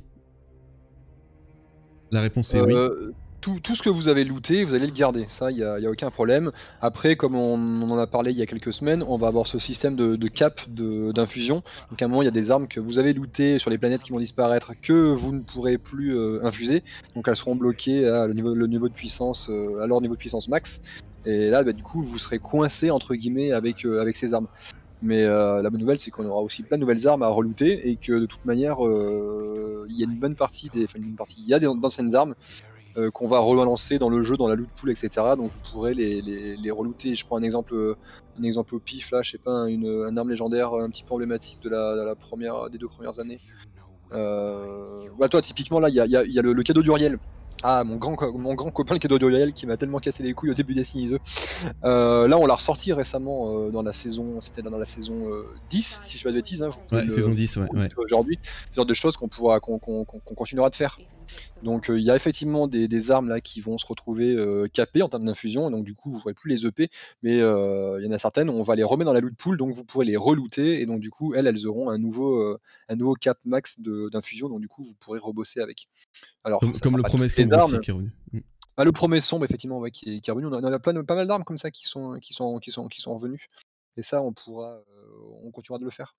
La réponse est oui. Tout ce que vous avez looté, vous allez le garder, ça y a aucun problème. Après, comme on en a parlé il y a quelques semaines, on va avoir ce système de cap d'infusion. Donc à un moment il y a des armes que vous avez lootées sur les planètes qui vont disparaître que vous ne pourrez plus infuser. Donc elles seront bloquées à le niveau de puissance, à leur niveau de puissance max. Et là du coup vous serez coincé entre guillemets avec ces armes. Mais la bonne nouvelle c'est qu'on aura aussi plein de nouvelles armes à relooter et que de toute manière il y a une bonne partie il y a d'anciennes armes qu'on va relancer dans le jeu, dans la loot pool, etc. Donc vous pourrez les relooter. Je prends un exemple au pif là, je sais pas, une arme légendaire un petit peu emblématique de des 2 premières années. Bah toi typiquement là il y a le cadeau d'Uriel. Ah mon grand copain le cadeau d'Uriel qui m'a tellement cassé les couilles au début Destiny 2. Là on l'a ressorti récemment dans la saison, c'était dans la saison 10 si je fais pas de bêtises. Hein, ouais, saison 10, ouais. Aujourd'hui, ce genre de choses qu'on continuera de faire. Donc il y a effectivement des armes là qui vont se retrouver capées en termes d'infusion, et donc du coup vous ne pourrez plus les EP, mais il y en a certaines, on va les remettre dans la loot pool, donc vous pourrez les relooter, et donc du coup elles auront un nouveau cap max d'infusion, donc du coup vous pourrez rebosser avec. Alors, comme le premier sombre aussi qui est revenu. Le premier sombre effectivement qui est revenu, on a pas mal d'armes comme ça qui sont revenues, et ça on continuera de le faire.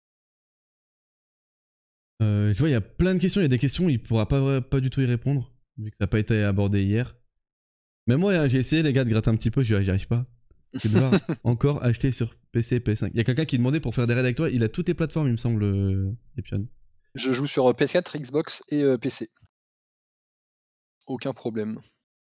Tu vois, il y a plein de questions, il y a des questions, il pourra pas du tout y répondre. vu que ça n'a pas été abordé hier. Même moi, hein, j'ai essayé, les gars, de gratter un petit peu, j'y arrive pas. Je vais devoir encore acheter sur PC et PS5. Il y a quelqu'un qui demandait pour faire des raids avec toi, il a toutes les plateformes, il me semble, Epion. Je joue sur PS4, Xbox et PC. Aucun problème.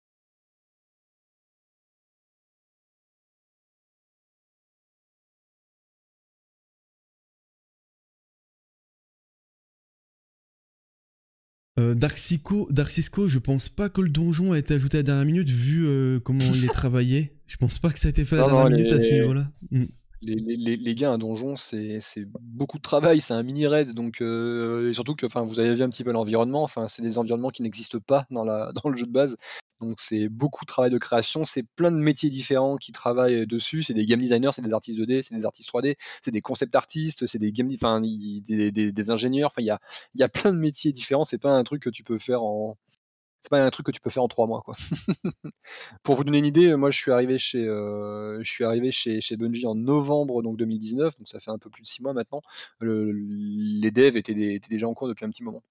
Dark Cisco, je pense pas que le donjon a été ajouté à la dernière minute vu comment il est travaillé. Je pense pas que ça a été fait à la Non, dernière non, minute à ce niveau-là. les gars, un donjon, c'est beaucoup de travail, c'est un mini raid, donc et surtout que, enfin, vous avez vu un petit peu l'environnement, enfin, c'est des environnements qui n'existent pas dans dans le jeu de base, donc c'est beaucoup de travail de création, c'est plein de métiers différents qui travaillent dessus, c'est des game designers, c'est des artistes 2D, c'est des artistes 3D, c'est des concept artistes, c'est des enfin, des ingénieurs, enfin, il y a plein de métiers différents, c'est pas un truc que tu peux faire en c'est pas un truc que tu peux faire en 3 mois, quoi. Pour vous donner une idée, moi je suis arrivé chez Bungie en novembre donc 2019, donc ça fait un peu plus de 6 mois maintenant. Les devs étaient déjà en cours depuis un petit moment.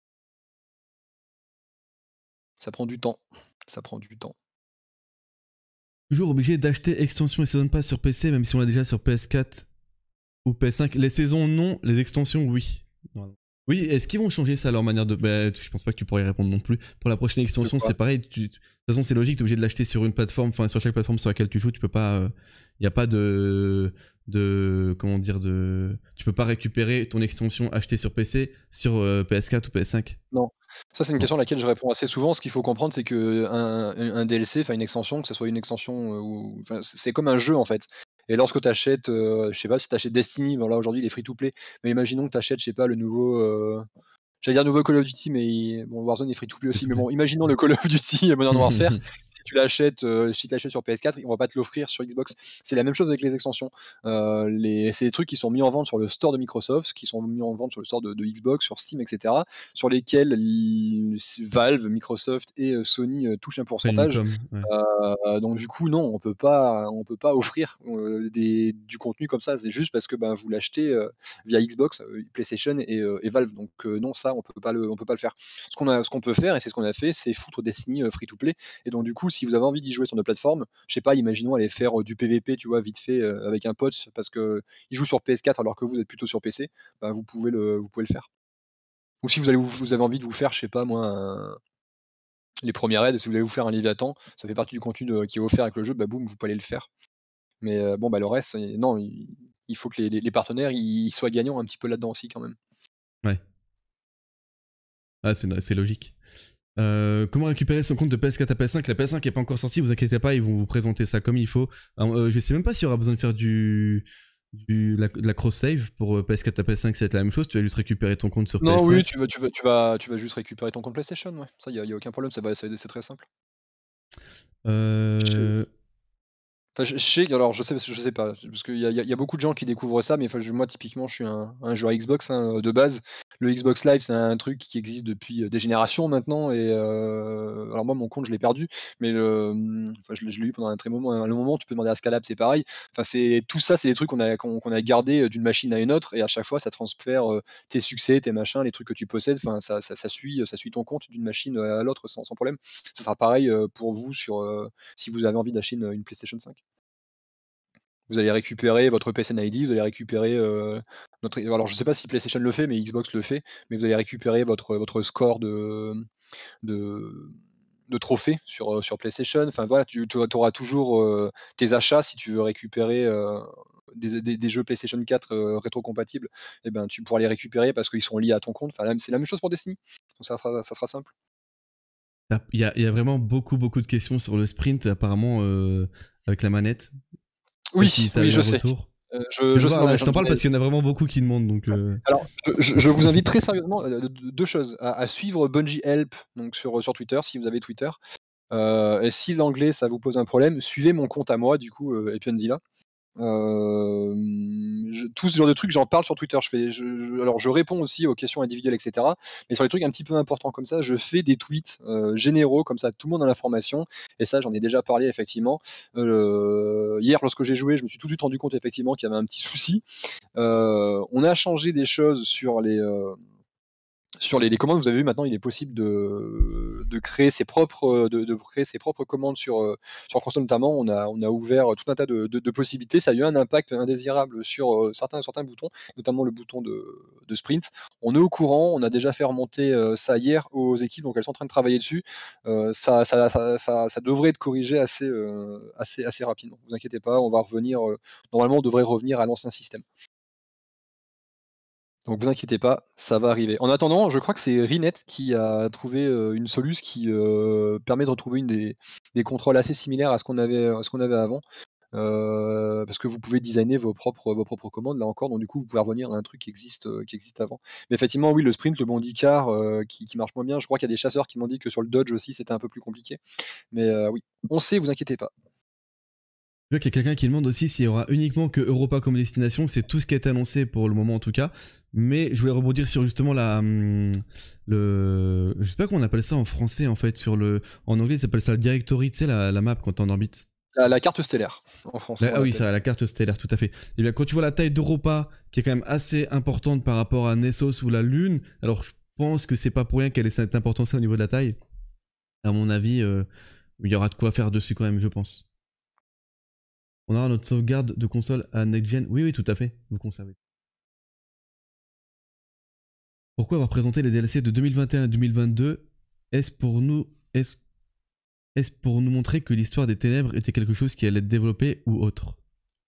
Ça prend du temps, ça prend du temps. Toujours obligé d'acheter extensions et Season Pass sur PC, même si on l'a déjà sur PS4 ou PS5. Les saisons, non. Les extensions, oui. Oui, est-ce qu'ils vont changer ça, leur manière de... Bah, je pense pas que tu pourrais y répondre non plus. Pour la prochaine extension, c'est pareil. De toute façon, c'est logique, tu es obligé de l'acheter sur une plateforme. Enfin, sur chaque plateforme sur laquelle tu joues, tu peux pas... Il n'y a pas comment dire, tu peux pas récupérer ton extension achetée sur PC sur PS4 ou PS5. Non. Ça, c'est une question à laquelle je réponds assez souvent. Ce qu'il faut comprendre, c'est que un DLC, enfin une extension, que ce soit une extension ou... Enfin, c'est comme un jeu, en fait. Et lorsque tu achètes, je sais pas, si tu achètes Destiny, bon là aujourd'hui il est free to play, mais imaginons que tu achètes, je sais pas, le nouveau... J'allais dire nouveau Call of Duty, mais bon, Warzone est free to play aussi. Mais bon, imaginons le Call of Duty Modern Warfare. Si tu l'achètes sur PS4, on va pas te l'offrir sur Xbox. C'est la même chose avec les extensions. C'est des trucs qui sont mis en vente sur le store de Microsoft, qui sont mis en vente sur le store de Xbox, sur Steam, etc. Sur lesquels Valve, Microsoft et Sony touchent un pourcentage. Donc du coup, non, on peut pas offrir du contenu comme ça. C'est juste parce que vous l'achetez via Xbox, PlayStation et Valve. Donc non, ça, on peut pas le faire. Ce qu'on peut faire, et c'est ce qu'on a fait, c'est foutre Destiny free to play. Et donc du coup, si vous avez envie d'y jouer sur nos plateformes, je sais pas, imaginons aller faire du PVP, tu vois, vite fait avec un pote, parce que il joue sur PS4 alors que vous êtes plutôt sur PC, vous pouvez le faire. Ou si vous avez envie de vous faire, je sais pas moi, les premiers raids, si vous allez vous faire un Léviathan, ça fait partie du contenu qui est offert avec le jeu, boum, vous pouvez aller le faire. Mais le reste, non, il faut que les partenaires ils soient gagnants un petit peu là-dedans aussi quand même. Ouais. Ah, c'est logique. Comment récupérer son compte de PS4 à PS5? La PS5 n'est pas encore sortie, vous inquiétez pas, ils vont vous présenter ça comme il faut. Alors, je sais même pas s'il y aura besoin de faire de la cross-save pour PS4 à PS5, ça va être la même chose, tu vas juste récupérer ton compte sur PS5. Non, oui, tu vas juste récupérer ton compte PlayStation, ouais. Ça, y a aucun problème, c'est très simple. Enfin, je sais, alors je sais pas, parce qu'il y a beaucoup de gens qui découvrent ça, mais moi typiquement je suis un joueur Xbox de base. Le Xbox Live c'est un truc qui existe depuis des générations maintenant, et alors moi mon compte je l'ai perdu, mais je l'ai eu pendant un très moment. À un moment tu peux demander à Scalab, c'est pareil. Enfin tout ça c'est des trucs qu'on a gardé d'une machine à une autre, et à chaque fois ça transfère tes succès, tes machins, les trucs que tu possèdes. Enfin ça suit ton compte d'une machine à l'autre sans problème. Ça sera pareil pour vous si vous avez envie d'acheter une PlayStation 5. Vous allez récupérer votre PSN ID, vous allez récupérer alors je sais pas si PlayStation le fait, mais Xbox le fait, mais vous allez récupérer votre score de de trophées sur PlayStation. Enfin voilà, tu auras toujours tes achats si tu veux récupérer des jeux PlayStation 4 rétrocompatibles, et tu pourras les récupérer parce qu'ils sont liés à ton compte. Enfin c'est la même chose pour Destiny. Donc ça sera simple. Il y a vraiment beaucoup de questions sur le sprint apparemment avec la manette. Oui, je sais. Je t'en parle parce qu'il y en a vraiment beaucoup qui demandent. Donc, Alors, je vous invite très sérieusement deux choses à suivre Bungie Help donc sur Twitter si vous avez Twitter. Et si l'anglais ça vous pose un problème, suivez mon compte à moi du coup, Epionzilla. Tout ce genre de trucs, j'en parle sur Twitter. Alors je réponds aussi aux questions individuelles, etc. Mais sur les trucs un petit peu importants comme ça, je fais des tweets généraux, comme ça tout le monde a l'information. Et ça, j'en ai déjà parlé effectivement. Hier, lorsque j'ai joué, je me suis tout de suite rendu compte effectivement qu'il y avait un petit souci. On a changé des choses sur Sur les commandes, vous avez vu maintenant, il est possible de créer ses propres, de créer ses propres commandes sur console notamment. On a ouvert tout un tas de possibilités. Ça a eu un impact indésirable sur, certains boutons, notamment le bouton de sprint. On est au courant, on a déjà fait remonter, ça hier aux équipes, donc elles sont en train de travailler dessus. Ça devrait être corrigé assez rapidement. Vous inquiétez pas, on va revenir, normalement on devrait revenir à l'ancien système. Donc vous inquiétez pas, ça va arriver. En attendant, je crois que c'est Rinet qui a trouvé, une soluce qui, permet de retrouver des contrôles assez similaires à ce qu'on avait avant. Parce que vous pouvez designer vos propres commandes là encore, donc du coup vous pouvez revenir à un truc qui existe avant. Mais effectivement oui, le sprint, le bondi car, qui marche moins bien. Je crois qu'il y a des chasseurs qui m'ont dit que sur le dodge aussi c'était un peu plus compliqué. Mais, oui, on sait, vous inquiétez pas. Je vois qu'il y a quelqu'un qui demande aussi s'il y aura uniquement que Europa comme destination. C'est tout ce qui a été annoncé pour le moment en tout cas. Mais je voulais rebondir sur justement je sais pas comment on appelle ça en français en fait. En anglais, ils appellent ça le directory, tu sais, la map quand t'es en orbite. La carte stellaire, en français on Ah oui, l'appelle. ça, la carte stellaire, tout à fait. Et bien, quand tu vois la taille d'Europa, qui est quand même assez importante par rapport à Nessos ou la Lune, alors je pense que c'est pas pour rien qu'elle ait cette importance au niveau de la taille. À mon avis, il y aura de quoi faire dessus quand même, je pense. On aura notre sauvegarde de console à Next Gen. Oui, oui, tout à fait. Vous conservez. Pourquoi avoir présenté les DLC de 2021 et 2022? Est-ce pour nous, est-ce, est-ce pour nous montrer que l'histoire des ténèbres était quelque chose qui allait être développé ou autre?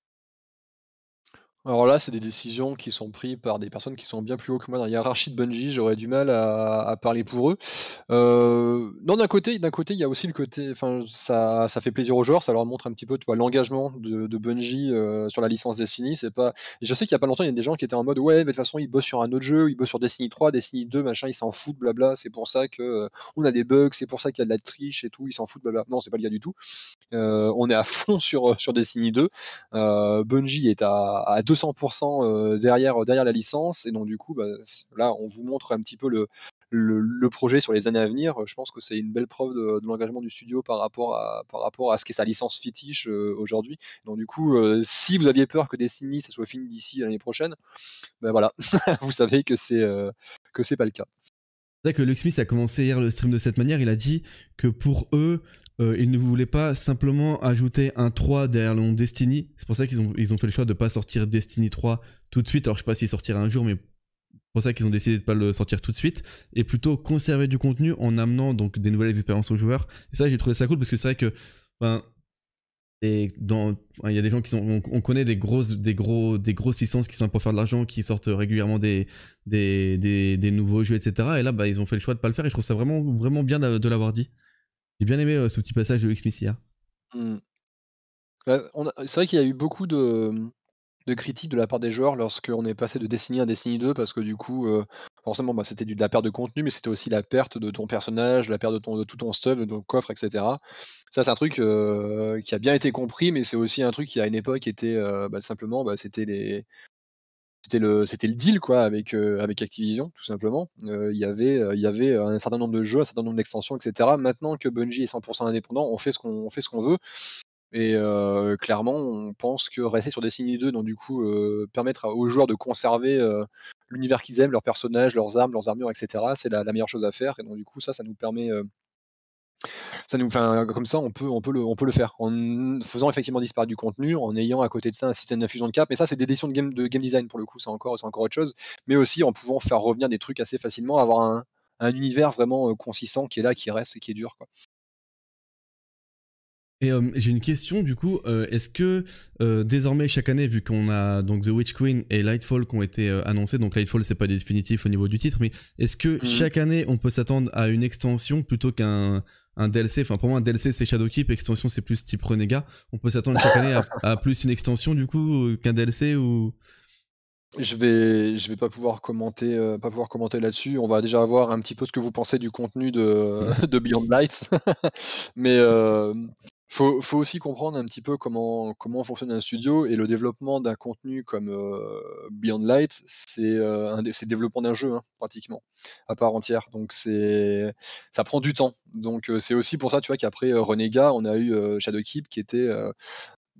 Alors là, c'est des décisions qui sont prises par des personnes qui sont bien plus haut que moi dans la hiérarchie de Bungie. J'aurais du mal à parler pour eux. Non, d'un côté, il y a aussi le côté, enfin, ça fait plaisir aux joueurs, ça leur montre un petit peu, tu vois, l'engagement de Bungie, sur la licence Destiny. C'est pas et je sais qu'il y a pas longtemps, il y a des gens qui étaient en mode: «Ouais, mais de toute façon, ils bossent sur un autre jeu, ils bossent sur Destiny 3, Destiny 2, machin, ils s'en foutent, blabla. C'est pour ça que, on a des bugs, c'est pour ça qu'il y a de la triche et tout, ils s'en foutent, blabla». Non, c'est pas le cas du tout. On est à fond sur Destiny 2. Bungie est à 200% derrière la licence, et donc du coup, bah, là, on vous montre un petit peu le projet sur les années à venir. Je pense que c'est une belle preuve de l'engagement du studio par rapport à ce qu'est sa licence fétiche aujourd'hui. Donc du coup, si vous aviez peur que Destiny ça soit fini d'ici l'année prochaine, ben voilà, vous savez que c'est pas le cas. C'est vrai que Luke Smith a commencé hier le stream de cette manière. Il a dit que pour eux, ils ne voulaient pas simplement ajouter un 3 derrière le nom Destiny. C'est pour ça qu'ils ont fait le choix de ne pas sortir Destiny 3 tout de suite. Alors je sais pas s'il sortira un jour, mais c'est pour ça qu'ils ont décidé de ne pas le sortir tout de suite. Et plutôt conserver du contenu en amenant donc des nouvelles expériences aux joueurs. Et ça, j'ai trouvé ça cool parce que c'est vrai que ben, il y a des gens qui sont, on connaît des grosses licences qui sont là pour faire de l'argent, qui sortent régulièrement des nouveaux jeux, etc. Et là, bah, ils ont fait le choix de pas le faire, et je trouve ça vraiment, vraiment bien de l'avoir dit. J'ai bien aimé ce petit passage de X hier. Mmh. C'est vrai qu'il y a eu beaucoup de critiques de la part des joueurs lorsqu'on est passé de Destiny à Destiny 2, parce que du coup, forcément, bah, c'était de la perte de contenu, mais c'était aussi la perte de ton personnage, la perte de tout ton stuff, de ton coffre, et cetera. Ça, c'est un truc, qui a bien été compris, mais c'est aussi un truc qui, à une époque, était, bah, simplement, bah, c'était le deal, quoi, avec Activision, tout simplement. Il y avait un certain nombre de jeux, un certain nombre d'extensions, et cetera. Maintenant que Bungie est 100% indépendant, on fait ce qu'on veut. Et clairement, on pense que rester sur Destiny 2, donc du coup, permettre aux joueurs de conserver, l'univers qu'ils aiment, leurs personnages, leurs armes, leurs armures, et cetera, c'est la meilleure chose à faire. Et donc du coup, ça nous permet, enfin, comme ça, on peut le faire en faisant effectivement disparaître du contenu, en ayant à côté de ça un système d'infusion de cap. Mais ça, c'est des décisions de game design pour le coup, c'est encore autre chose. Mais aussi en pouvant faire revenir des trucs assez facilement, avoir un univers vraiment, consistant qui est là, qui reste et qui est dur, quoi. Et j'ai une question du coup, est-ce que désormais chaque année, vu qu'on a donc The Witch Queen et Lightfall qui ont été annoncés, donc Lightfall c'est pas définitif au niveau du titre, mais est-ce que Mmh. chaque année on peut s'attendre à une extension plutôt qu'un DLC? Enfin pour moi un DLC c'est Shadowkeep, extension c'est plus type Renégat. On peut s'attendre chaque année à plus une extension du coup qu'un DLC ou... Je vais pas pouvoir commenter là-dessus. On va déjà voir un petit peu ce que vous pensez du contenu de de Beyond Light. Mais, faut aussi comprendre un petit peu comment fonctionne un studio, et le développement d'un contenu comme, Beyond Light, c'est le développement d'un jeu, hein, pratiquement, à part entière. Donc ça prend du temps. Donc, c'est aussi pour ça, tu vois, qu'après, Renégat, on a eu, Shadowkeep qui était,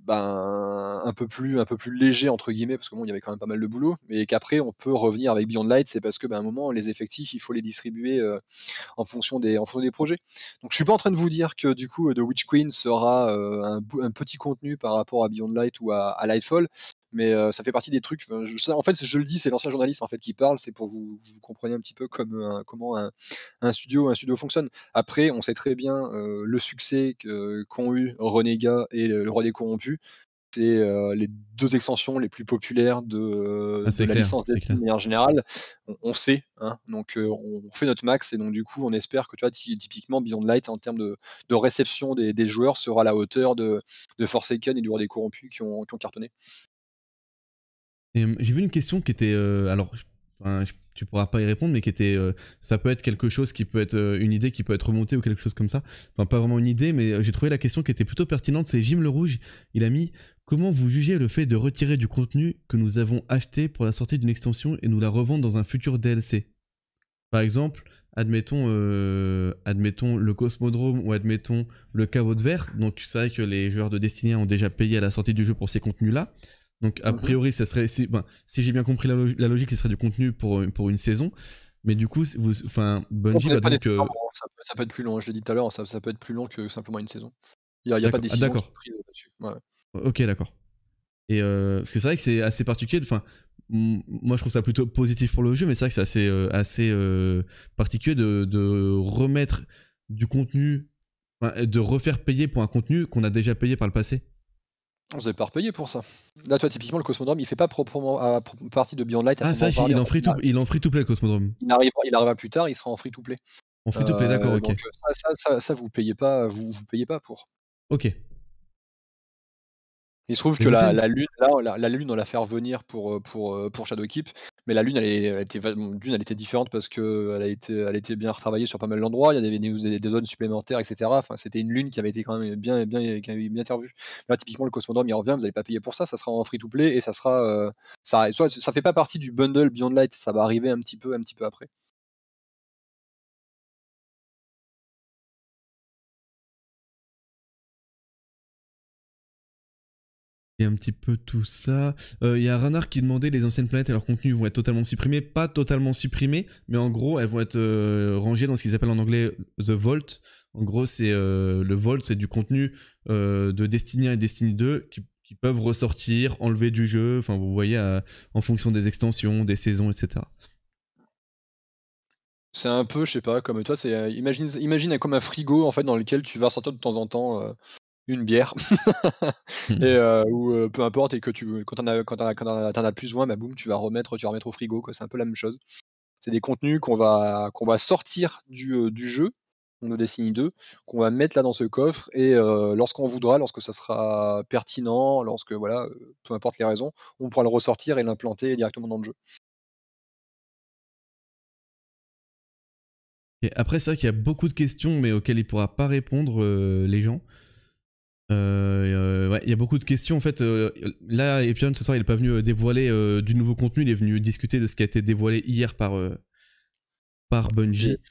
un peu plus «léger» entre guillemets, parce que bon, il y avait quand même pas mal de boulot, mais qu'après on peut revenir avec Beyond Light, c'est parce que, à un moment les effectifs, il faut les distribuer, en fonction des projets. Donc je suis pas en train de vous dire que du coup, The Witch Queen sera, un petit contenu par rapport à Beyond Light ou à Lightfall, mais ça fait partie des trucs, enfin, en fait, je le dis, c'est l'ancien journaliste, en fait, qui parle, c'est pour vous compreniez un petit peu comme, comment un studio fonctionne. Après, on sait très bien, le succès qu'ont eu Renégat et Le Roi des Corrompus. C'est, les 2 extensions les plus populaires Ah, de c'est la clair, licence c'est Destiny clair. de manière générale. On sait, hein, donc on fait notre max et donc du coup, on espère que, tu vois, typiquement Beyond Light en termes de réception des joueurs sera à la hauteur de Forsaken et du Roi des Corrompus qui ont cartonné. Et, j'ai vu une question qui était, alors, enfin, tu pourras pas y répondre, mais qui était, ça peut être quelque chose qui peut être une idée qui peut être remontée ou quelque chose comme ça. Enfin, pas vraiment une idée, mais j'ai trouvé la question qui était plutôt pertinente. C'est Jim Le Rouge. Il a mis: comment vous jugez le fait de retirer du contenu que nous avons acheté pour la sortie d'une extension et nous la revendre dans un futur DLC? Par exemple, admettons le Cosmodrome ou admettons le Caveau de Verre. Donc c'est vrai que les joueurs de Destiny ont déjà payé à la sortie du jeu pour ces contenus-là. Donc a Mmh. priori, ça serait, si j'ai bien compris la logique, ce serait du contenu pour une saison. Mais du coup, Bungie va Pas donc... nécessairement, ça peut être plus long, hein, je l'ai dit tout à l'heure, ça peut être plus long que simplement une saison. Il y a pas de D'accord, ah, décision qui d'accord. est prise là-dessus. Ouais. Ok, d'accord. Et parce que c'est vrai que c'est assez particulier. Enfin, moi je trouve ça plutôt positif pour le jeu, mais c'est vrai que c'est assez particulier de remettre du contenu, enfin, de refaire payer pour un contenu qu'on a déjà payé par le passé. On faisait pas repayer pour ça. Là, toi, typiquement, le Cosmodrome, il fait pas proprement partie de Beyond Light à Ah, proprement ça, parler. il En en fait, free to play le Cosmodrome. il arrivera plus tard, il sera en free to play. En free to play, d'accord, ok. Donc ça vous payez pas pour. Ok. Il se trouve Et que vous savez, la Lune, là, la Lune, on l'a fait revenir pour Shadowkeep, mais la Lune, elle était d'une, elle était différente parce qu'elle était bien retravaillée sur pas mal d'endroits. Il y avait des zones supplémentaires, et cetera. Enfin, c'était une Lune qui avait été quand même qui avait bien été revue. Là, typiquement, le Cosmodrome, il revient, vous allez pas payer pour ça sera en free to play et ça sera, ça fait pas partie du bundle Beyond Light, ça va arriver un petit peu après. et un petit peu tout ça. Il y a Ranar qui demandait: les anciennes planètes et leurs contenus vont être totalement supprimés. Pas totalement supprimés, mais en gros, elles vont être rangées dans ce qu'ils appellent en anglais The Vault. En gros, c'est le Vault, c'est du contenu de Destiny 1 et Destiny 2 qui peuvent ressortir, enlever du jeu. Enfin, vous voyez, en fonction des extensions, des saisons, etc. C'est un peu, je sais pas, comme toi, c'est, imagine comme un frigo, en fait, dans lequel tu vas sortir de temps en temps, une bière et ou peu importe et que quand tu en as plus besoin, bah, boum, tu vas remettre au frigo, quoi. C'est un peu la même chose. C'est des contenus qu'on va sortir du jeu, donc de Destiny 2, qu'on va mettre là dans ce coffre et lorsqu'on voudra, lorsque ça sera pertinent, lorsque voilà, peu importe les raisons, on pourra le ressortir et l'implanter directement dans le jeu. Et après, c'est vrai qu'il y a beaucoup de questions, mais auxquelles il pourra pas répondre, les gens. Ouais, il y a beaucoup de questions en fait. Là, Epion ce soir, il est pas venu dévoiler du nouveau contenu, il est venu discuter de ce qui a été dévoilé hier par Et Bungie.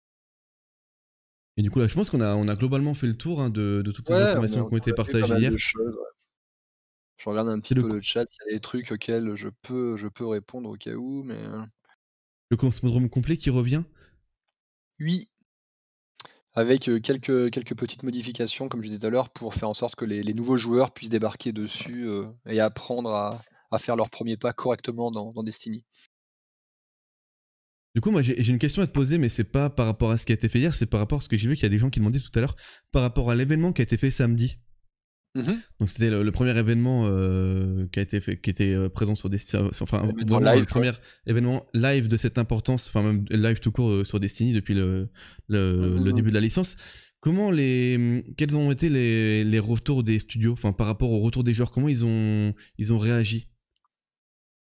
Et du coup, là, je pense on a globalement fait le tour, hein, de toutes les ouais, informations on qui ont été a vu pas partagées mal hier. de choses, ouais. Je regarde un C'est petit peu le chat, il y a des trucs auxquels je peux répondre au cas où, mais le Cosmodrome complet qui revient. oui, avec, quelques petites modifications, comme je disais tout à l'heure, pour faire en sorte que les nouveaux joueurs puissent débarquer dessus, et apprendre à faire leurs premiers pas correctement dans Destiny. Du coup, moi, j'ai une question à te poser, mais c'est pas par rapport à ce qui a été fait hier, c'est par rapport à ce que j'ai vu qu'il y a des gens qui demandaient tout à l'heure, par rapport à l'événement qui a été fait samedi. Mmh. Donc c'était le premier événement qui a été fait, qui était présent sur Destiny, enfin Événement vraiment le live, quoi. premier événement live de cette importance, enfin même live tout court sur Destiny depuis Mmh le mh, mmh. début de la licence. Quels ont été les retours des studios, enfin par rapport au retour des joueurs, comment ils ont réagi?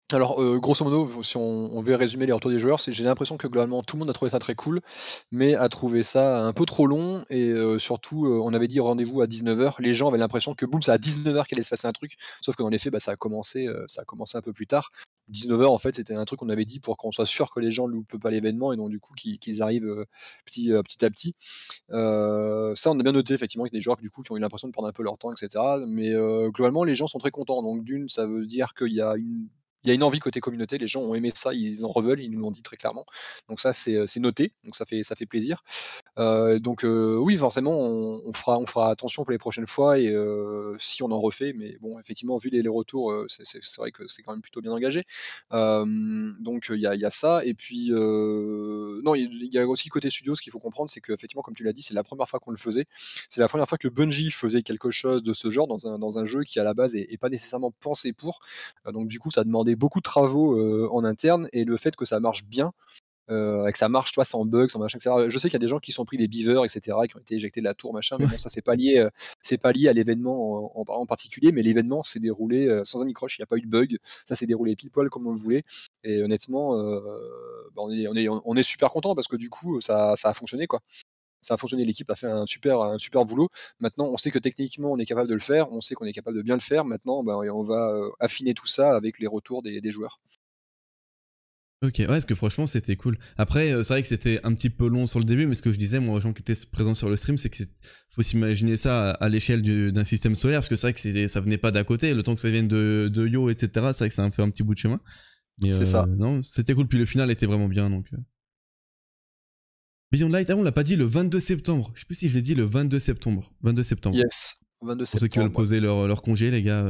Alors, grosso modo, si on veut résumer les retours des joueurs, j'ai l'impression que globalement tout le monde a trouvé ça très cool, mais a trouvé ça un peu trop long et surtout, on avait dit rendez-vous à 19h. Les gens avaient l'impression que boum, c'est à 19h qu'il allait se passer un truc, sauf que dans les faits, bah, ça a commencé un peu plus tard. 19h en fait, c'était un truc qu'on avait dit pour qu'on soit sûr que les gens loupent pas l'événement et donc du coup qu'ils arrivent, petit à petit. Ça on a bien noté effectivement qu'il y a des joueurs du coup qui ont eu l'impression de prendre un peu leur temps et cetera, mais globalement les gens sont très contents. Donc d'une, ça veut dire qu'il y a une envie côté communauté, les gens ont aimé ça, ils en reveulent, ils nous l'ont dit très clairement. Donc ça c'est noté, donc ça fait plaisir. Donc oui, forcément, on fera attention pour les prochaines fois et si on en refait, mais bon, effectivement, vu les retours, c'est vrai que c'est quand même plutôt bien engagé. Donc il y a ça et puis, non, il y a aussi côté studio, ce qu'il faut comprendre, c'est qu'effectivement, comme tu l'as dit, c'est la première fois qu'on le faisait. C'est la première fois que Bungie faisait quelque chose de ce genre dans un jeu qui, à la base, est pas nécessairement pensé pour. Donc du coup, ça a demandé beaucoup de travaux, en interne et le fait que ça marche bien, que ça marche, tu vois, sans bug, sans machin, et cetera. Je sais qu'il y a des gens qui se sont pris des beavers, et cetera, qui ont été éjectés de la tour, machin, mais bon, ça c'est pas lié à l'événement en particulier, mais l'événement s'est déroulé sans un microche, il n'y a pas eu de bug, ça s'est déroulé pile poil comme on le voulait, et honnêtement, bah, on est super content parce que du coup, ça a fonctionné, quoi. Ça a fonctionné, l'équipe a fait un super boulot. Maintenant, on sait que techniquement, on est capable de le faire, on sait qu'on est capable de bien le faire. Maintenant, bah, on va affiner tout ça avec les retours des joueurs. Ok, ouais, parce que franchement, c'était cool. Après, c'est vrai que c'était un petit peu long sur le début, mais ce que je disais, moi, aux gens qui étaient présents sur le stream, c'est que faut s'imaginer ça à l'échelle d'un système solaire, parce que c'est vrai que ça venait pas d'à côté. Le temps que ça vienne de Yo, etc., c'est vrai que ça a fait un petit bout de chemin. Mais C'est ça. non, c'était cool. Puis le final était vraiment bien, donc. Beyond Light, on l'a pas dit le 22 septembre. Je sais plus si je l'ai dit le 22 septembre. 22 septembre. Yes, 22 Pour ceux qui veulent septembre. poser leur congé, les gars.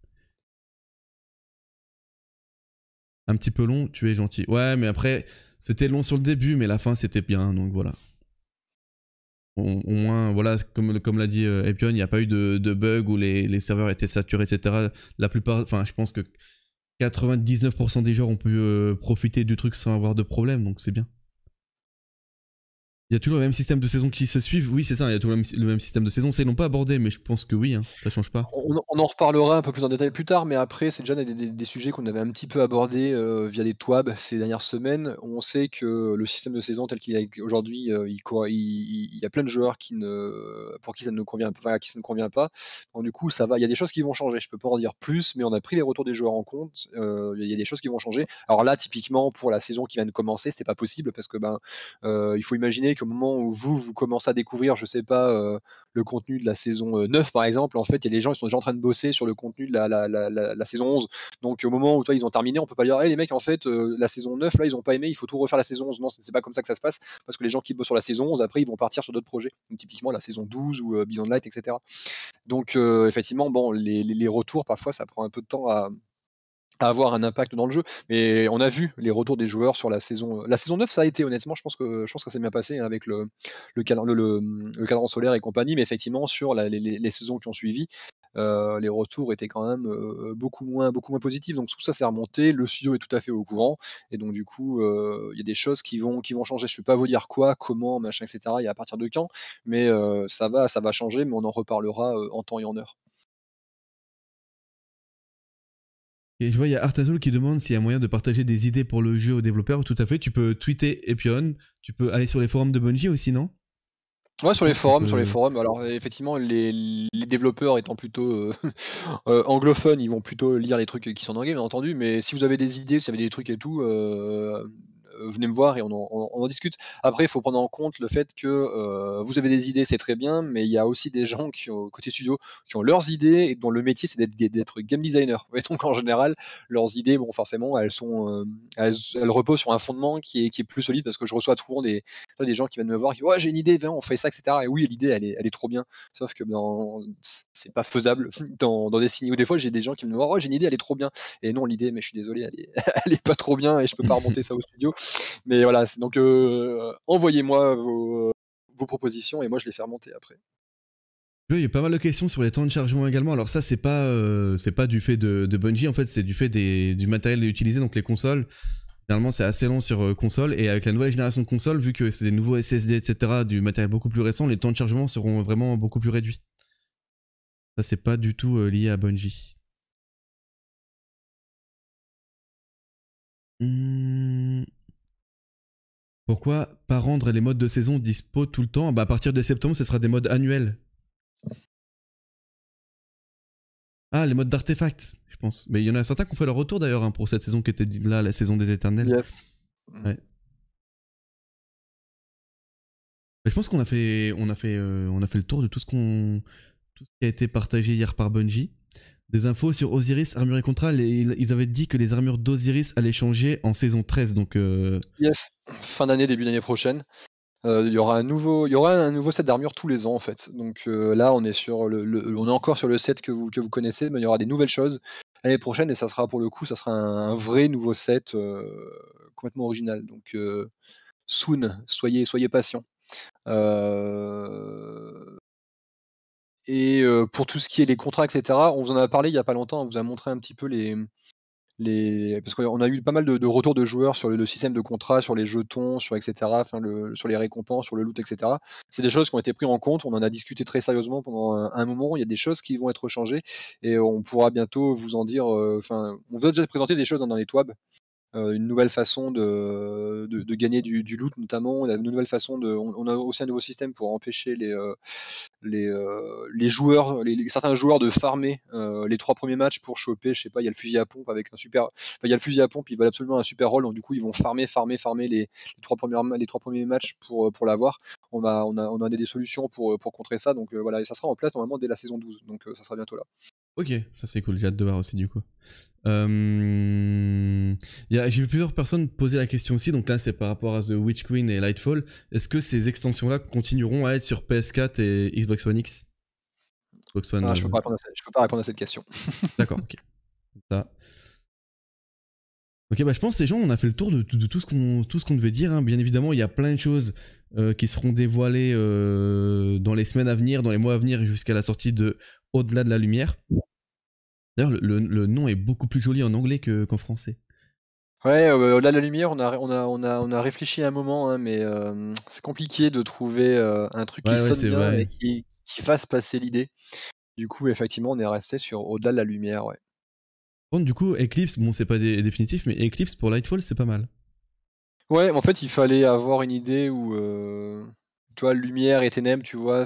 Un petit peu long, tu es gentil. Ouais, mais après, c'était long sur le début, mais la fin, c'était bien, donc voilà. Au moins, voilà, comme l'a dit Epion, il n'y a pas eu de bug où les serveurs étaient saturés, etc. La plupart, enfin, je pense que 99% des joueurs ont pu profiter du truc sans avoir de problème, donc c'est bien. Il y a toujours le même système de saison qui se suivent. Oui, c'est ça, il y a toujours le même système de saison. C'est non pas abordé, mais je pense que oui, hein, ça change pas. On en reparlera un peu plus en détail plus tard, mais après, c'est déjà des sujets qu'on avait un petit peu abordés via des TWAB ces dernières semaines. On sait que le système de saison tel qu'il est aujourd'hui, il y a plein de joueurs pour qui ça ne convient, enfin, à qui ça ne convient pas. Donc du coup, ça va. Il y a des choses qui vont changer. Je peux pas en dire plus, mais on a pris les retours des joueurs en compte. Il y a des choses qui vont changer. Alors là, typiquement, pour la saison qui vient de commencer, c'était pas possible parce que il faut imaginer qu'au moment où vous commencez à découvrir, je sais pas, le contenu de la saison 9 par exemple, en fait, il y a des gens qui sont déjà en train de bosser sur le contenu de la saison 11. Donc au moment où toi, ils ont terminé, on peut pas dire hey, les mecs, en fait, la saison 9, là, ils ont pas aimé, il faut tout refaire la saison 11. Non, c'est pas comme ça que ça se passe, parce que les gens qui bossent sur la saison 11, après, ils vont partir sur d'autres projets. Donc typiquement la saison 12 ou Beyond Light, etc. Donc effectivement, bon, les retours, parfois, ça prend un peu de temps à avoir un impact dans le jeu. Mais on a vu les retours des joueurs sur la saison. La saison 9, ça a été honnêtement, je pense que ça s'est bien passé hein, avec le cadran solaire et compagnie, mais effectivement sur les saisons qui ont suivi, les retours étaient quand même beaucoup moins positifs. Donc tout ça s'est remonté, le studio est tout à fait au courant, et donc du coup, il y a des choses qui vont changer. Je ne peux pas vous dire quoi, comment, machin, etc. Et à partir de quand, mais ça va changer, mais on en reparlera en temps et en heure. Et je vois, il y a Artazul qui demande s'il y a moyen de partager des idées pour le jeu aux développeurs. Tout à fait, tu peux tweeter Epion, tu peux aller sur les forums de Bungie aussi, non? Ouais, Je pense que tu sur les peux. forums. Alors effectivement, les développeurs étant plutôt anglophones, ils vont plutôt lire les trucs qui sont en anglais, bien entendu. Mais si vous avez des idées, si vous avez des trucs et tout, venez me voir et on en discute. Après, il faut prendre en compte le fait que vous avez des idées, c'est très bien, mais il y a aussi des gens qui ont côté studio, qui ont leurs idées et dont le métier c'est d'être game designer. Et donc en général, leurs idées, bon forcément, elles reposent sur un fondement qui est plus solide, parce que je reçois souvent des gens qui viennent me voir, qui disent ouais j'ai une idée, viens on fait ça, etc. Et oui, l'idée elle est trop bien, sauf que c'est pas faisable dans des signes. Ou des fois j'ai des gens qui me disent oh j'ai une idée, elle est trop bien. Et non, l'idée, mais je suis désolé, elle est pas trop bien et je peux pas remonter ça au studio. Mais voilà, donc envoyez-moi vos propositions et moi je les fais remonter après. Il y a pas mal de questions sur les temps de chargement également. Alors ça, c'est pas du fait de Bungie, en fait, c'est du fait du matériel utilisé, donc les consoles. Généralement, c'est assez long sur console, et avec la nouvelle génération de consoles, vu que c'est des nouveaux SSD, etc., du matériel beaucoup plus récent, les temps de chargement seront vraiment beaucoup plus réduits. Ça, c'est pas du tout lié à Bungie. Hmm, Pourquoi pas rendre les modes de saison dispo tout le temps? Bah, à partir de septembre, ce sera des modes annuels. Ah, les modes d'artefacts, je pense. Mais il y en a certains qui ont fait leur retour d'ailleurs hein, pour cette saison qui était là, la saison des éternels. Yes. Ouais. Mais je pense on a fait le tour de tout ce qui a été partagé hier par Bungie. Des infos sur Osiris, armure et contrat. Ils avaient dit que les armures d'Osiris allaient changer en saison 13. Donc, Yes. Fin d'année, début d'année prochaine. Il y aura un nouveau set d'armure tous les ans en fait. Donc là, on est sur on est encore sur le set que vous connaissez, mais il y aura des nouvelles choses l'année prochaine et ça sera pour le coup, ça sera un vrai nouveau set complètement original. Donc soon, soyez patients. Et pour tout ce qui est les contrats, etc., on vous en a parlé il y a pas longtemps. On vous a montré un petit peu parce qu'on a eu pas mal de retours de joueurs sur le système de contrat, sur les jetons, sur etc., enfin sur les récompenses, sur le loot, etc. C'est des choses qui ont été prises en compte. On en a discuté très sérieusement pendant un moment. Il y a des choses qui vont être changées et on pourra bientôt vous en dire. Enfin, on vous a déjà présenté des choses dans les TWAB. Une nouvelle façon de gagner du loot notamment. On a une nouvelle façon on a aussi un nouveau système pour empêcher les joueurs, certains joueurs de farmer les 3 premiers matchs pour choper, je sais pas, il y a le fusil à pompe avec un super, enfin, il y a le fusil à pompe, ils veulent absolument un super rôle, donc du coup ils vont farmer les 3 premiers matchs pour l'avoir. On a des solutions pour contrer ça, donc voilà, et ça sera en place normalement dès la saison 12, donc ça sera bientôt là. ok, ça c'est cool. J'ai hâte de voir aussi du coup. J'ai vu plusieurs personnes poser la question aussi, donc là c'est par rapport à The Witch Queen et Lightfall. Est-ce que ces extensions-là continueront à être sur PS4 et Xbox One X? Xbox One. Ah, je peux pas répondre à cette question. D'accord, ok. Ça. Ok, bah je pense que ces gens, on a fait le tour de tout ce qu'on devait dire. Hein. Bien évidemment, il y a plein de choses qui seront dévoilées dans les semaines à venir, dans les mois à venir, jusqu'à la sortie de Au-delà de la lumière. D'ailleurs, le nom est beaucoup plus joli en anglais qu'en français. Ouais, au-delà de la lumière, on a réfléchi un moment, hein, mais c'est compliqué de trouver un truc qui Ouais, sonne c'est bien vrai. et qui fasse passer l'idée. Du coup, effectivement, on est resté sur au-delà de la lumière, ouais. Bon, du coup, Eclipse, bon, c'est pas définitif, mais Eclipse pour Lightfall, c'est pas mal. Ouais, en fait, il fallait avoir une idée où, tu vois, lumière et ténèbres, tu vois,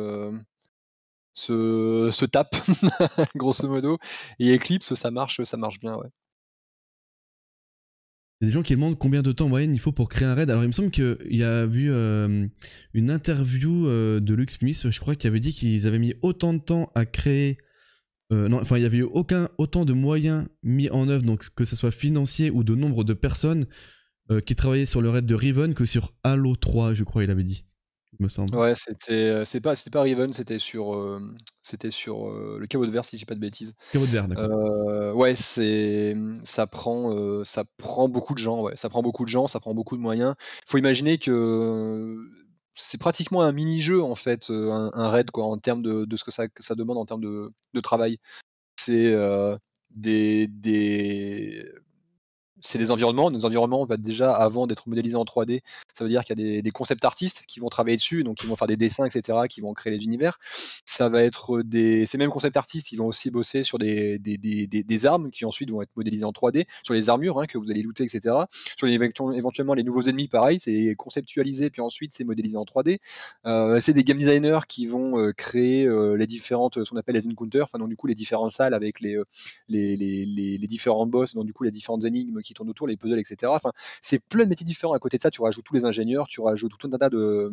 se tapent, grosso modo, et Eclipse, ça marche bien, ouais. Il y a des gens qui demandent combien de temps en moyenne il faut pour créer un raid. Alors, il me semble qu'il y a vu une interview de Luke Smith, je crois, qui avait dit qu'ils avaient mis autant de temps à créer. Non, enfin, il n'y avait eu autant de moyens mis en œuvre, donc que ce soit financier ou de nombre de personnes qui travaillaient sur le raid de Riven que sur Halo 3, je crois, il avait dit. Il me semble. Ouais, c'était pas Riven, c'était sur, le Caveau de Verre, si je dis pas de bêtises. Caveau de verre, d'accord. Ouais, ça prend beaucoup de gens, ouais, ça prend beaucoup de gens, ça prend beaucoup de moyens. Faut imaginer que c'est pratiquement un mini-jeu en fait, un raid quoi, en termes de ce que ça demande en termes de travail. C'est, des c'est des environnements. Nos environnements, bah, déjà, avant d'être modélisés en 3D, ça veut dire qu'il y a des concept artistes qui vont travailler dessus, donc qui vont faire des dessins, et cetera, qui vont créer les univers. Ça va être ces mêmes concept artistes, ils vont aussi bosser sur des armes qui ensuite vont être modélisées en 3D, sur les armures hein, que vous allez looter, et cetera. Sur éventuellement les nouveaux ennemis, pareil, c'est conceptualisé, puis ensuite c'est modélisé en 3D. C'est des game designers qui vont créer les différentes, ce qu'on appelle les encounters, enfin donc du coup les différentes salles avec les différents boss, donc du coup les différentes énigmes qui tournent autour, les puzzles, etc. Enfin, c'est plein de métiers différents. À côté de ça, tu rajoutes tous les ingénieurs, tu rajoutes tout un tas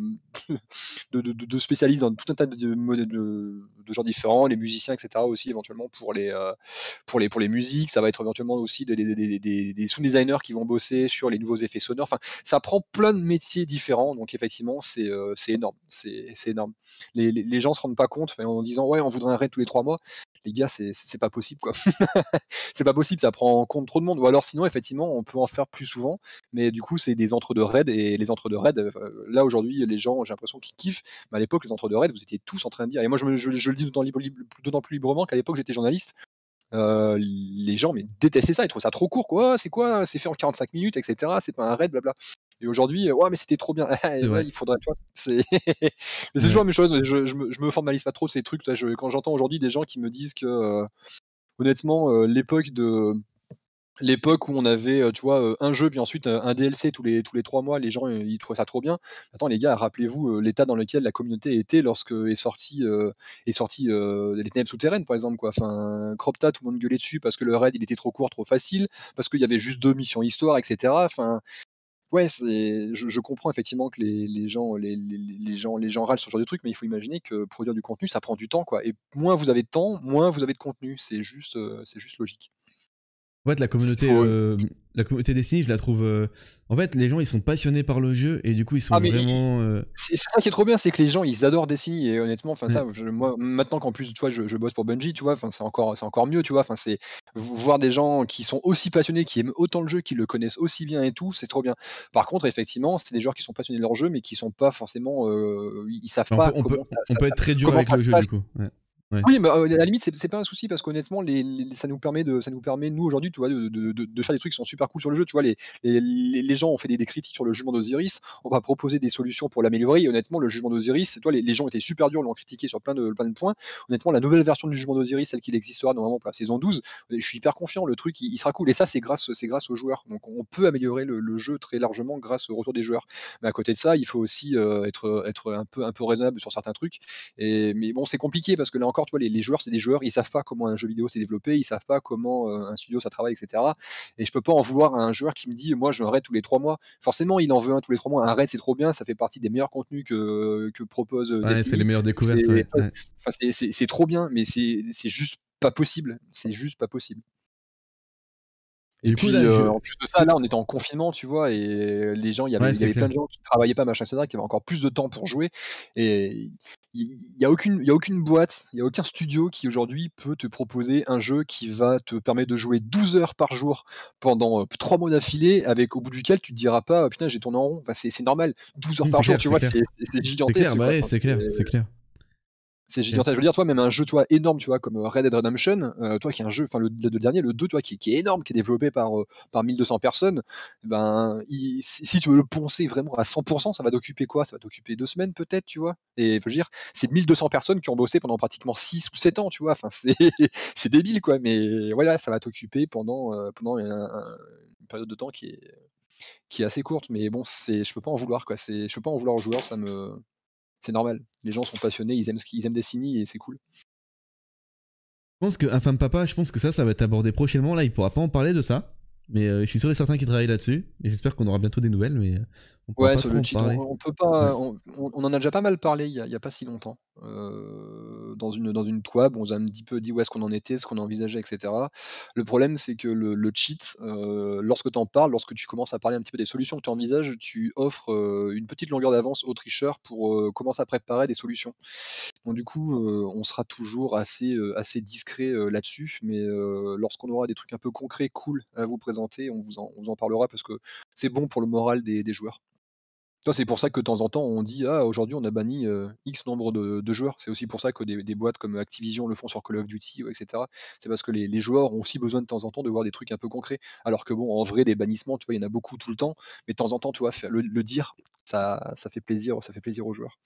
de spécialistes dans tout un tas de genres différents, les musiciens, etc. aussi éventuellement pour les musiques. Ça va être éventuellement aussi des sound designers qui vont bosser sur les nouveaux effets sonores. Enfin, ça prend plein de métiers différents. Donc effectivement, c'est énorme. C'est énorme. Les gens se rendent pas compte en disant ouais, on voudrait un raid tous les 3 mois. Les gars, c'est pas possible quoi. C'est pas possible, ça prend en compte trop de monde. Ou alors sinon, effectivement, on peut en faire plus souvent, mais du coup, c'est des entre-deux raids, et les entre-deux raids, là aujourd'hui, les gens, j'ai l'impression qu'ils kiffent, mais à l'époque, les entre-deux raids, vous étiez tous en train de dire, et moi je le dis d'autant plus librement qu'à l'époque, j'étais journaliste, les gens mais détestaient ça, ils trouvaient ça trop court, quoi. C'est quoi? C'est fait en 45 minutes, etc. C'est pas un raid, blabla. Et aujourd'hui, ouais, mais c'était trop bien. C'est Ouais, vrai. il faudrait, tu vois, c'est mais c'est toujours Ouais. la même chose. Je me formalise pas trop ces trucs. Quand j'entends aujourd'hui des gens qui me disent que, honnêtement, l'époque l'époque où on avait, tu vois, un jeu puis ensuite, un DLC tous les 3 mois, les gens, ils trouvaient ça trop bien. Attends les gars, rappelez-vous, l'état dans lequel la communauté était lorsque est sorti, Les Ténèbres Souterraines, par exemple, quoi. Enfin, Cropta, tout le monde gueulait dessus parce que le raid, il était trop court, trop facile, parce qu'il y avait juste 2 missions histoire et cetera. Enfin, ouais, je comprends effectivement que les gens râlent sur ce genre de truc, mais il faut imaginer que produire du contenu, ça prend du temps, quoi, et moins vous avez de temps, moins vous avez de contenu. C'est juste logique. En fait, Faut la communauté Destiny, je la trouve. En fait, les gens, ils sont passionnés par le jeu et du coup, ils sont Ah mais vraiment. c'est ça qui est trop bien, c'est que les gens, ils adorent Destiny et honnêtement, enfin Ouais. ça, moi, maintenant qu'en plus, tu vois, je bosse pour Bungie, tu vois, enfin c'est encore mieux, tu vois? Enfin c'est voir des gens qui sont aussi passionnés, qui aiment autant le jeu, qui le connaissent aussi bien et tout, c'est trop bien. Par contre, effectivement, c'est des joueurs qui sont passionnés de leur jeu, mais qui sont pas forcément, ils savent On peut, pas on peut, comment ça on ça peut ça être très dur comment avec ça le se jeu, du passe. coup. Ouais. Ouais. Oui, mais à la limite, c'est pas un souci parce qu'honnêtement, ça nous permet, nous, aujourd'hui, tu vois, de faire des trucs qui sont super cool sur le jeu. Tu vois, les gens ont fait des critiques sur le jugement d'Osiris. On va proposer des solutions pour l'améliorer. Et honnêtement, le jugement d'Osiris, tu vois, les gens étaient super durs, l'ont critiqué sur plein de points. Honnêtement, la nouvelle version du jugement d'Osiris, celle qu'il existera normalement pour la saison 12, je suis hyper confiant. Le truc, il sera cool. Et ça, c'est grâce aux joueurs. Donc, on peut améliorer le jeu très largement grâce au retour des joueurs. Mais à côté de ça, il faut aussi être un peu raisonnable sur certains trucs. Mais bon, c'est compliqué parce que là encore, tu vois, les joueurs, c'est des joueurs, ils savent pas comment un jeu vidéo s'est développé, ils savent pas comment un studio ça travaille, etc. Et je peux pas en vouloir à un joueur qui me dit, moi, je veux un raid tous les 3 mois. Forcément, il en veut un tous les 3 mois. Un raid, c'est trop bien, ça fait partie des meilleurs contenus que propose Ouais, c'est les Destiny. meilleures découvertes, C'est, ouais. Ouais. enfin, c'est trop bien, mais c'est juste pas possible. C'est juste pas possible. Et Du coup, puis, là, en plus de ça, c'est- là, on était en confinement, tu vois? Et les gens, il y avait Ouais, il y c'est avait plein clair. de gens qui travaillaient pas, machin et cetera, qui avaient encore plus de temps pour jouer et il y a aucune boîte, il y a aucun studio qui aujourd'hui peut te proposer un jeu qui va te permettre de jouer 12 heures par jour pendant, 3 mois d'affilée avec au bout duquel tu te diras pas: «Putain, j'ai tourné en rond». Enfin, c'est normal. 12 heures par C'est jour, clair, tu c'est vois? clair. C'est C'est clair, gigantesque, bah quoi. ouais, Enfin, c'est clair, c'est clair. c'est Clair. gigantesque. Je veux dire, toi, même un jeu, tu vois, énorme, tu vois, comme Red Dead Redemption, toi, qui est un jeu, enfin, le dernier, le 2, tu vois, qui est énorme, qui est développé par 1200 personnes, ben, si tu veux le poncer vraiment à 100%, ça va t'occuper quoi? Ça va t'occuper 2 semaines peut-être, tu vois? Et je veux dire, c'est 1200 personnes qui ont bossé pendant pratiquement 6 ou 7 ans, tu vois? Enfin, c'est c'est débile, quoi, mais voilà, ça va t'occuper pendant une période de temps qui est assez courte, mais bon, je peux pas en vouloir, quoi. Je peux pas en vouloir aux joueurs, c'est normal. Les gens sont passionnés, ils aiment Destiny et c'est cool. Je pense que Infâme Papa, je pense que ça va être abordé prochainement. Là, il pourra pas en parler de ça. Mais je suis sûr et certain qu'il travaille là-dessus. Et j'espère qu'on aura bientôt des nouvelles, mais on pourra Ouais, pas sur trop le en titre, on parler. on peut Ouais. pas on en a déjà pas mal parlé il y a pas si longtemps, dans une TWAB, on nous a un petit peu dit où est-ce qu'on en était, ce qu'on envisageait et cetera. Le problème, c'est que le cheat, lorsque tu en parles, lorsque tu commences à parler un petit peu des solutions que tu envisages, tu offres, une petite longueur d'avance aux tricheurs pour, commencer à préparer des solutions. Donc du coup, on sera toujours assez discret, là-dessus, mais lorsqu'on aura des trucs un peu concrets, cool à vous présenter, on vous en parlera parce que c'est bon pour le moral des joueurs. Toi, c'est pour ça que de temps en temps, on dit: «Ah, aujourd'hui, on a banni, X nombre de joueurs». C'est aussi pour ça que des boîtes comme Activision le font sur Call of Duty, et cetera. C'est parce que les joueurs ont aussi besoin de temps en temps de voir des trucs un peu concrets. Alors que bon, en vrai, des bannissements, tu vois, il y en a beaucoup tout le temps, mais de temps en temps, tu vois, le dire, ça fait plaisir aux joueurs.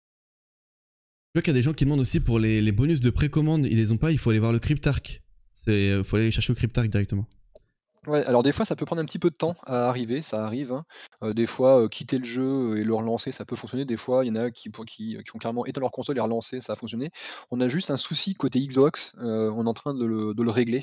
Je vois qu'il y a des gens qui demandent aussi pour les bonus de précommande, ils les ont pas, il faut aller voir le Cryptarch. Faut aller les chercher au Cryptarch directement. Ouais, alors des fois, ça peut prendre un petit peu de temps à arriver, ça arrive, hein. Des fois, quitter le jeu et le relancer, ça peut fonctionner. Des fois, il y en a qui ont carrément éteint leur console et relancé, ça a fonctionné. On a juste un souci côté Xbox, on est en train de le régler.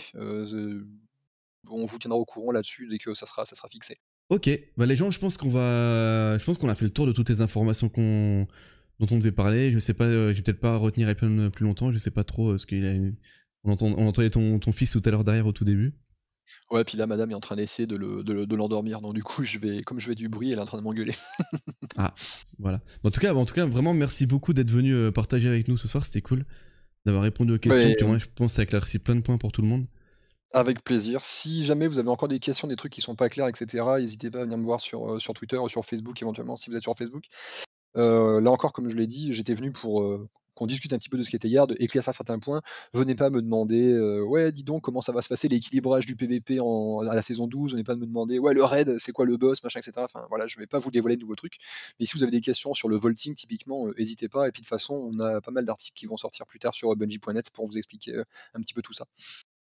On vous tiendra au courant là-dessus dès que ça sera fixé. Ok, bah les gens, je pense qu'on a fait le tour de toutes les informations dont on devait parler. Je sais pas, je vais peut-être pas retenir Epon plus longtemps, je sais pas trop ce qu'il a. On entendait ton fils tout à l'heure derrière au tout début. Ouais, puis là, madame est en train d'essayer de l'endormir, donc du coup, comme je vais du bruit, elle est en train de m'engueuler. Ah, voilà. En tout cas, vraiment merci beaucoup d'être venu partager avec nous ce soir, c'était cool d'avoir répondu aux questions. Puis Ouais, moi, je pense que ça a éclairci plein de points pour tout le monde. avec plaisir. Si jamais vous avez encore des questions, des trucs qui sont pas clairs, et cetera, n'hésitez pas à venir me voir sur Twitter ou sur Facebook éventuellement, si vous êtes sur Facebook. Là encore, comme je l'ai dit, j'étais venu pour, qu'on discute un petit peu de ce qui était hier, éclaircir certains points. Venez pas me demander, «Ouais, dis donc, comment ça va se passer l'équilibrage du PVP à la saison 12?» Venez pas me demander: «Ouais, le raid, c'est quoi le boss?» machin et cetera. Enfin voilà, je vais pas vous dévoiler de nouveaux trucs. Mais si vous avez des questions sur le vaulting typiquement, hésitez pas et puis de toute façon, on a pas mal d'articles qui vont sortir plus tard sur, bungie.net pour vous expliquer, un petit peu tout ça.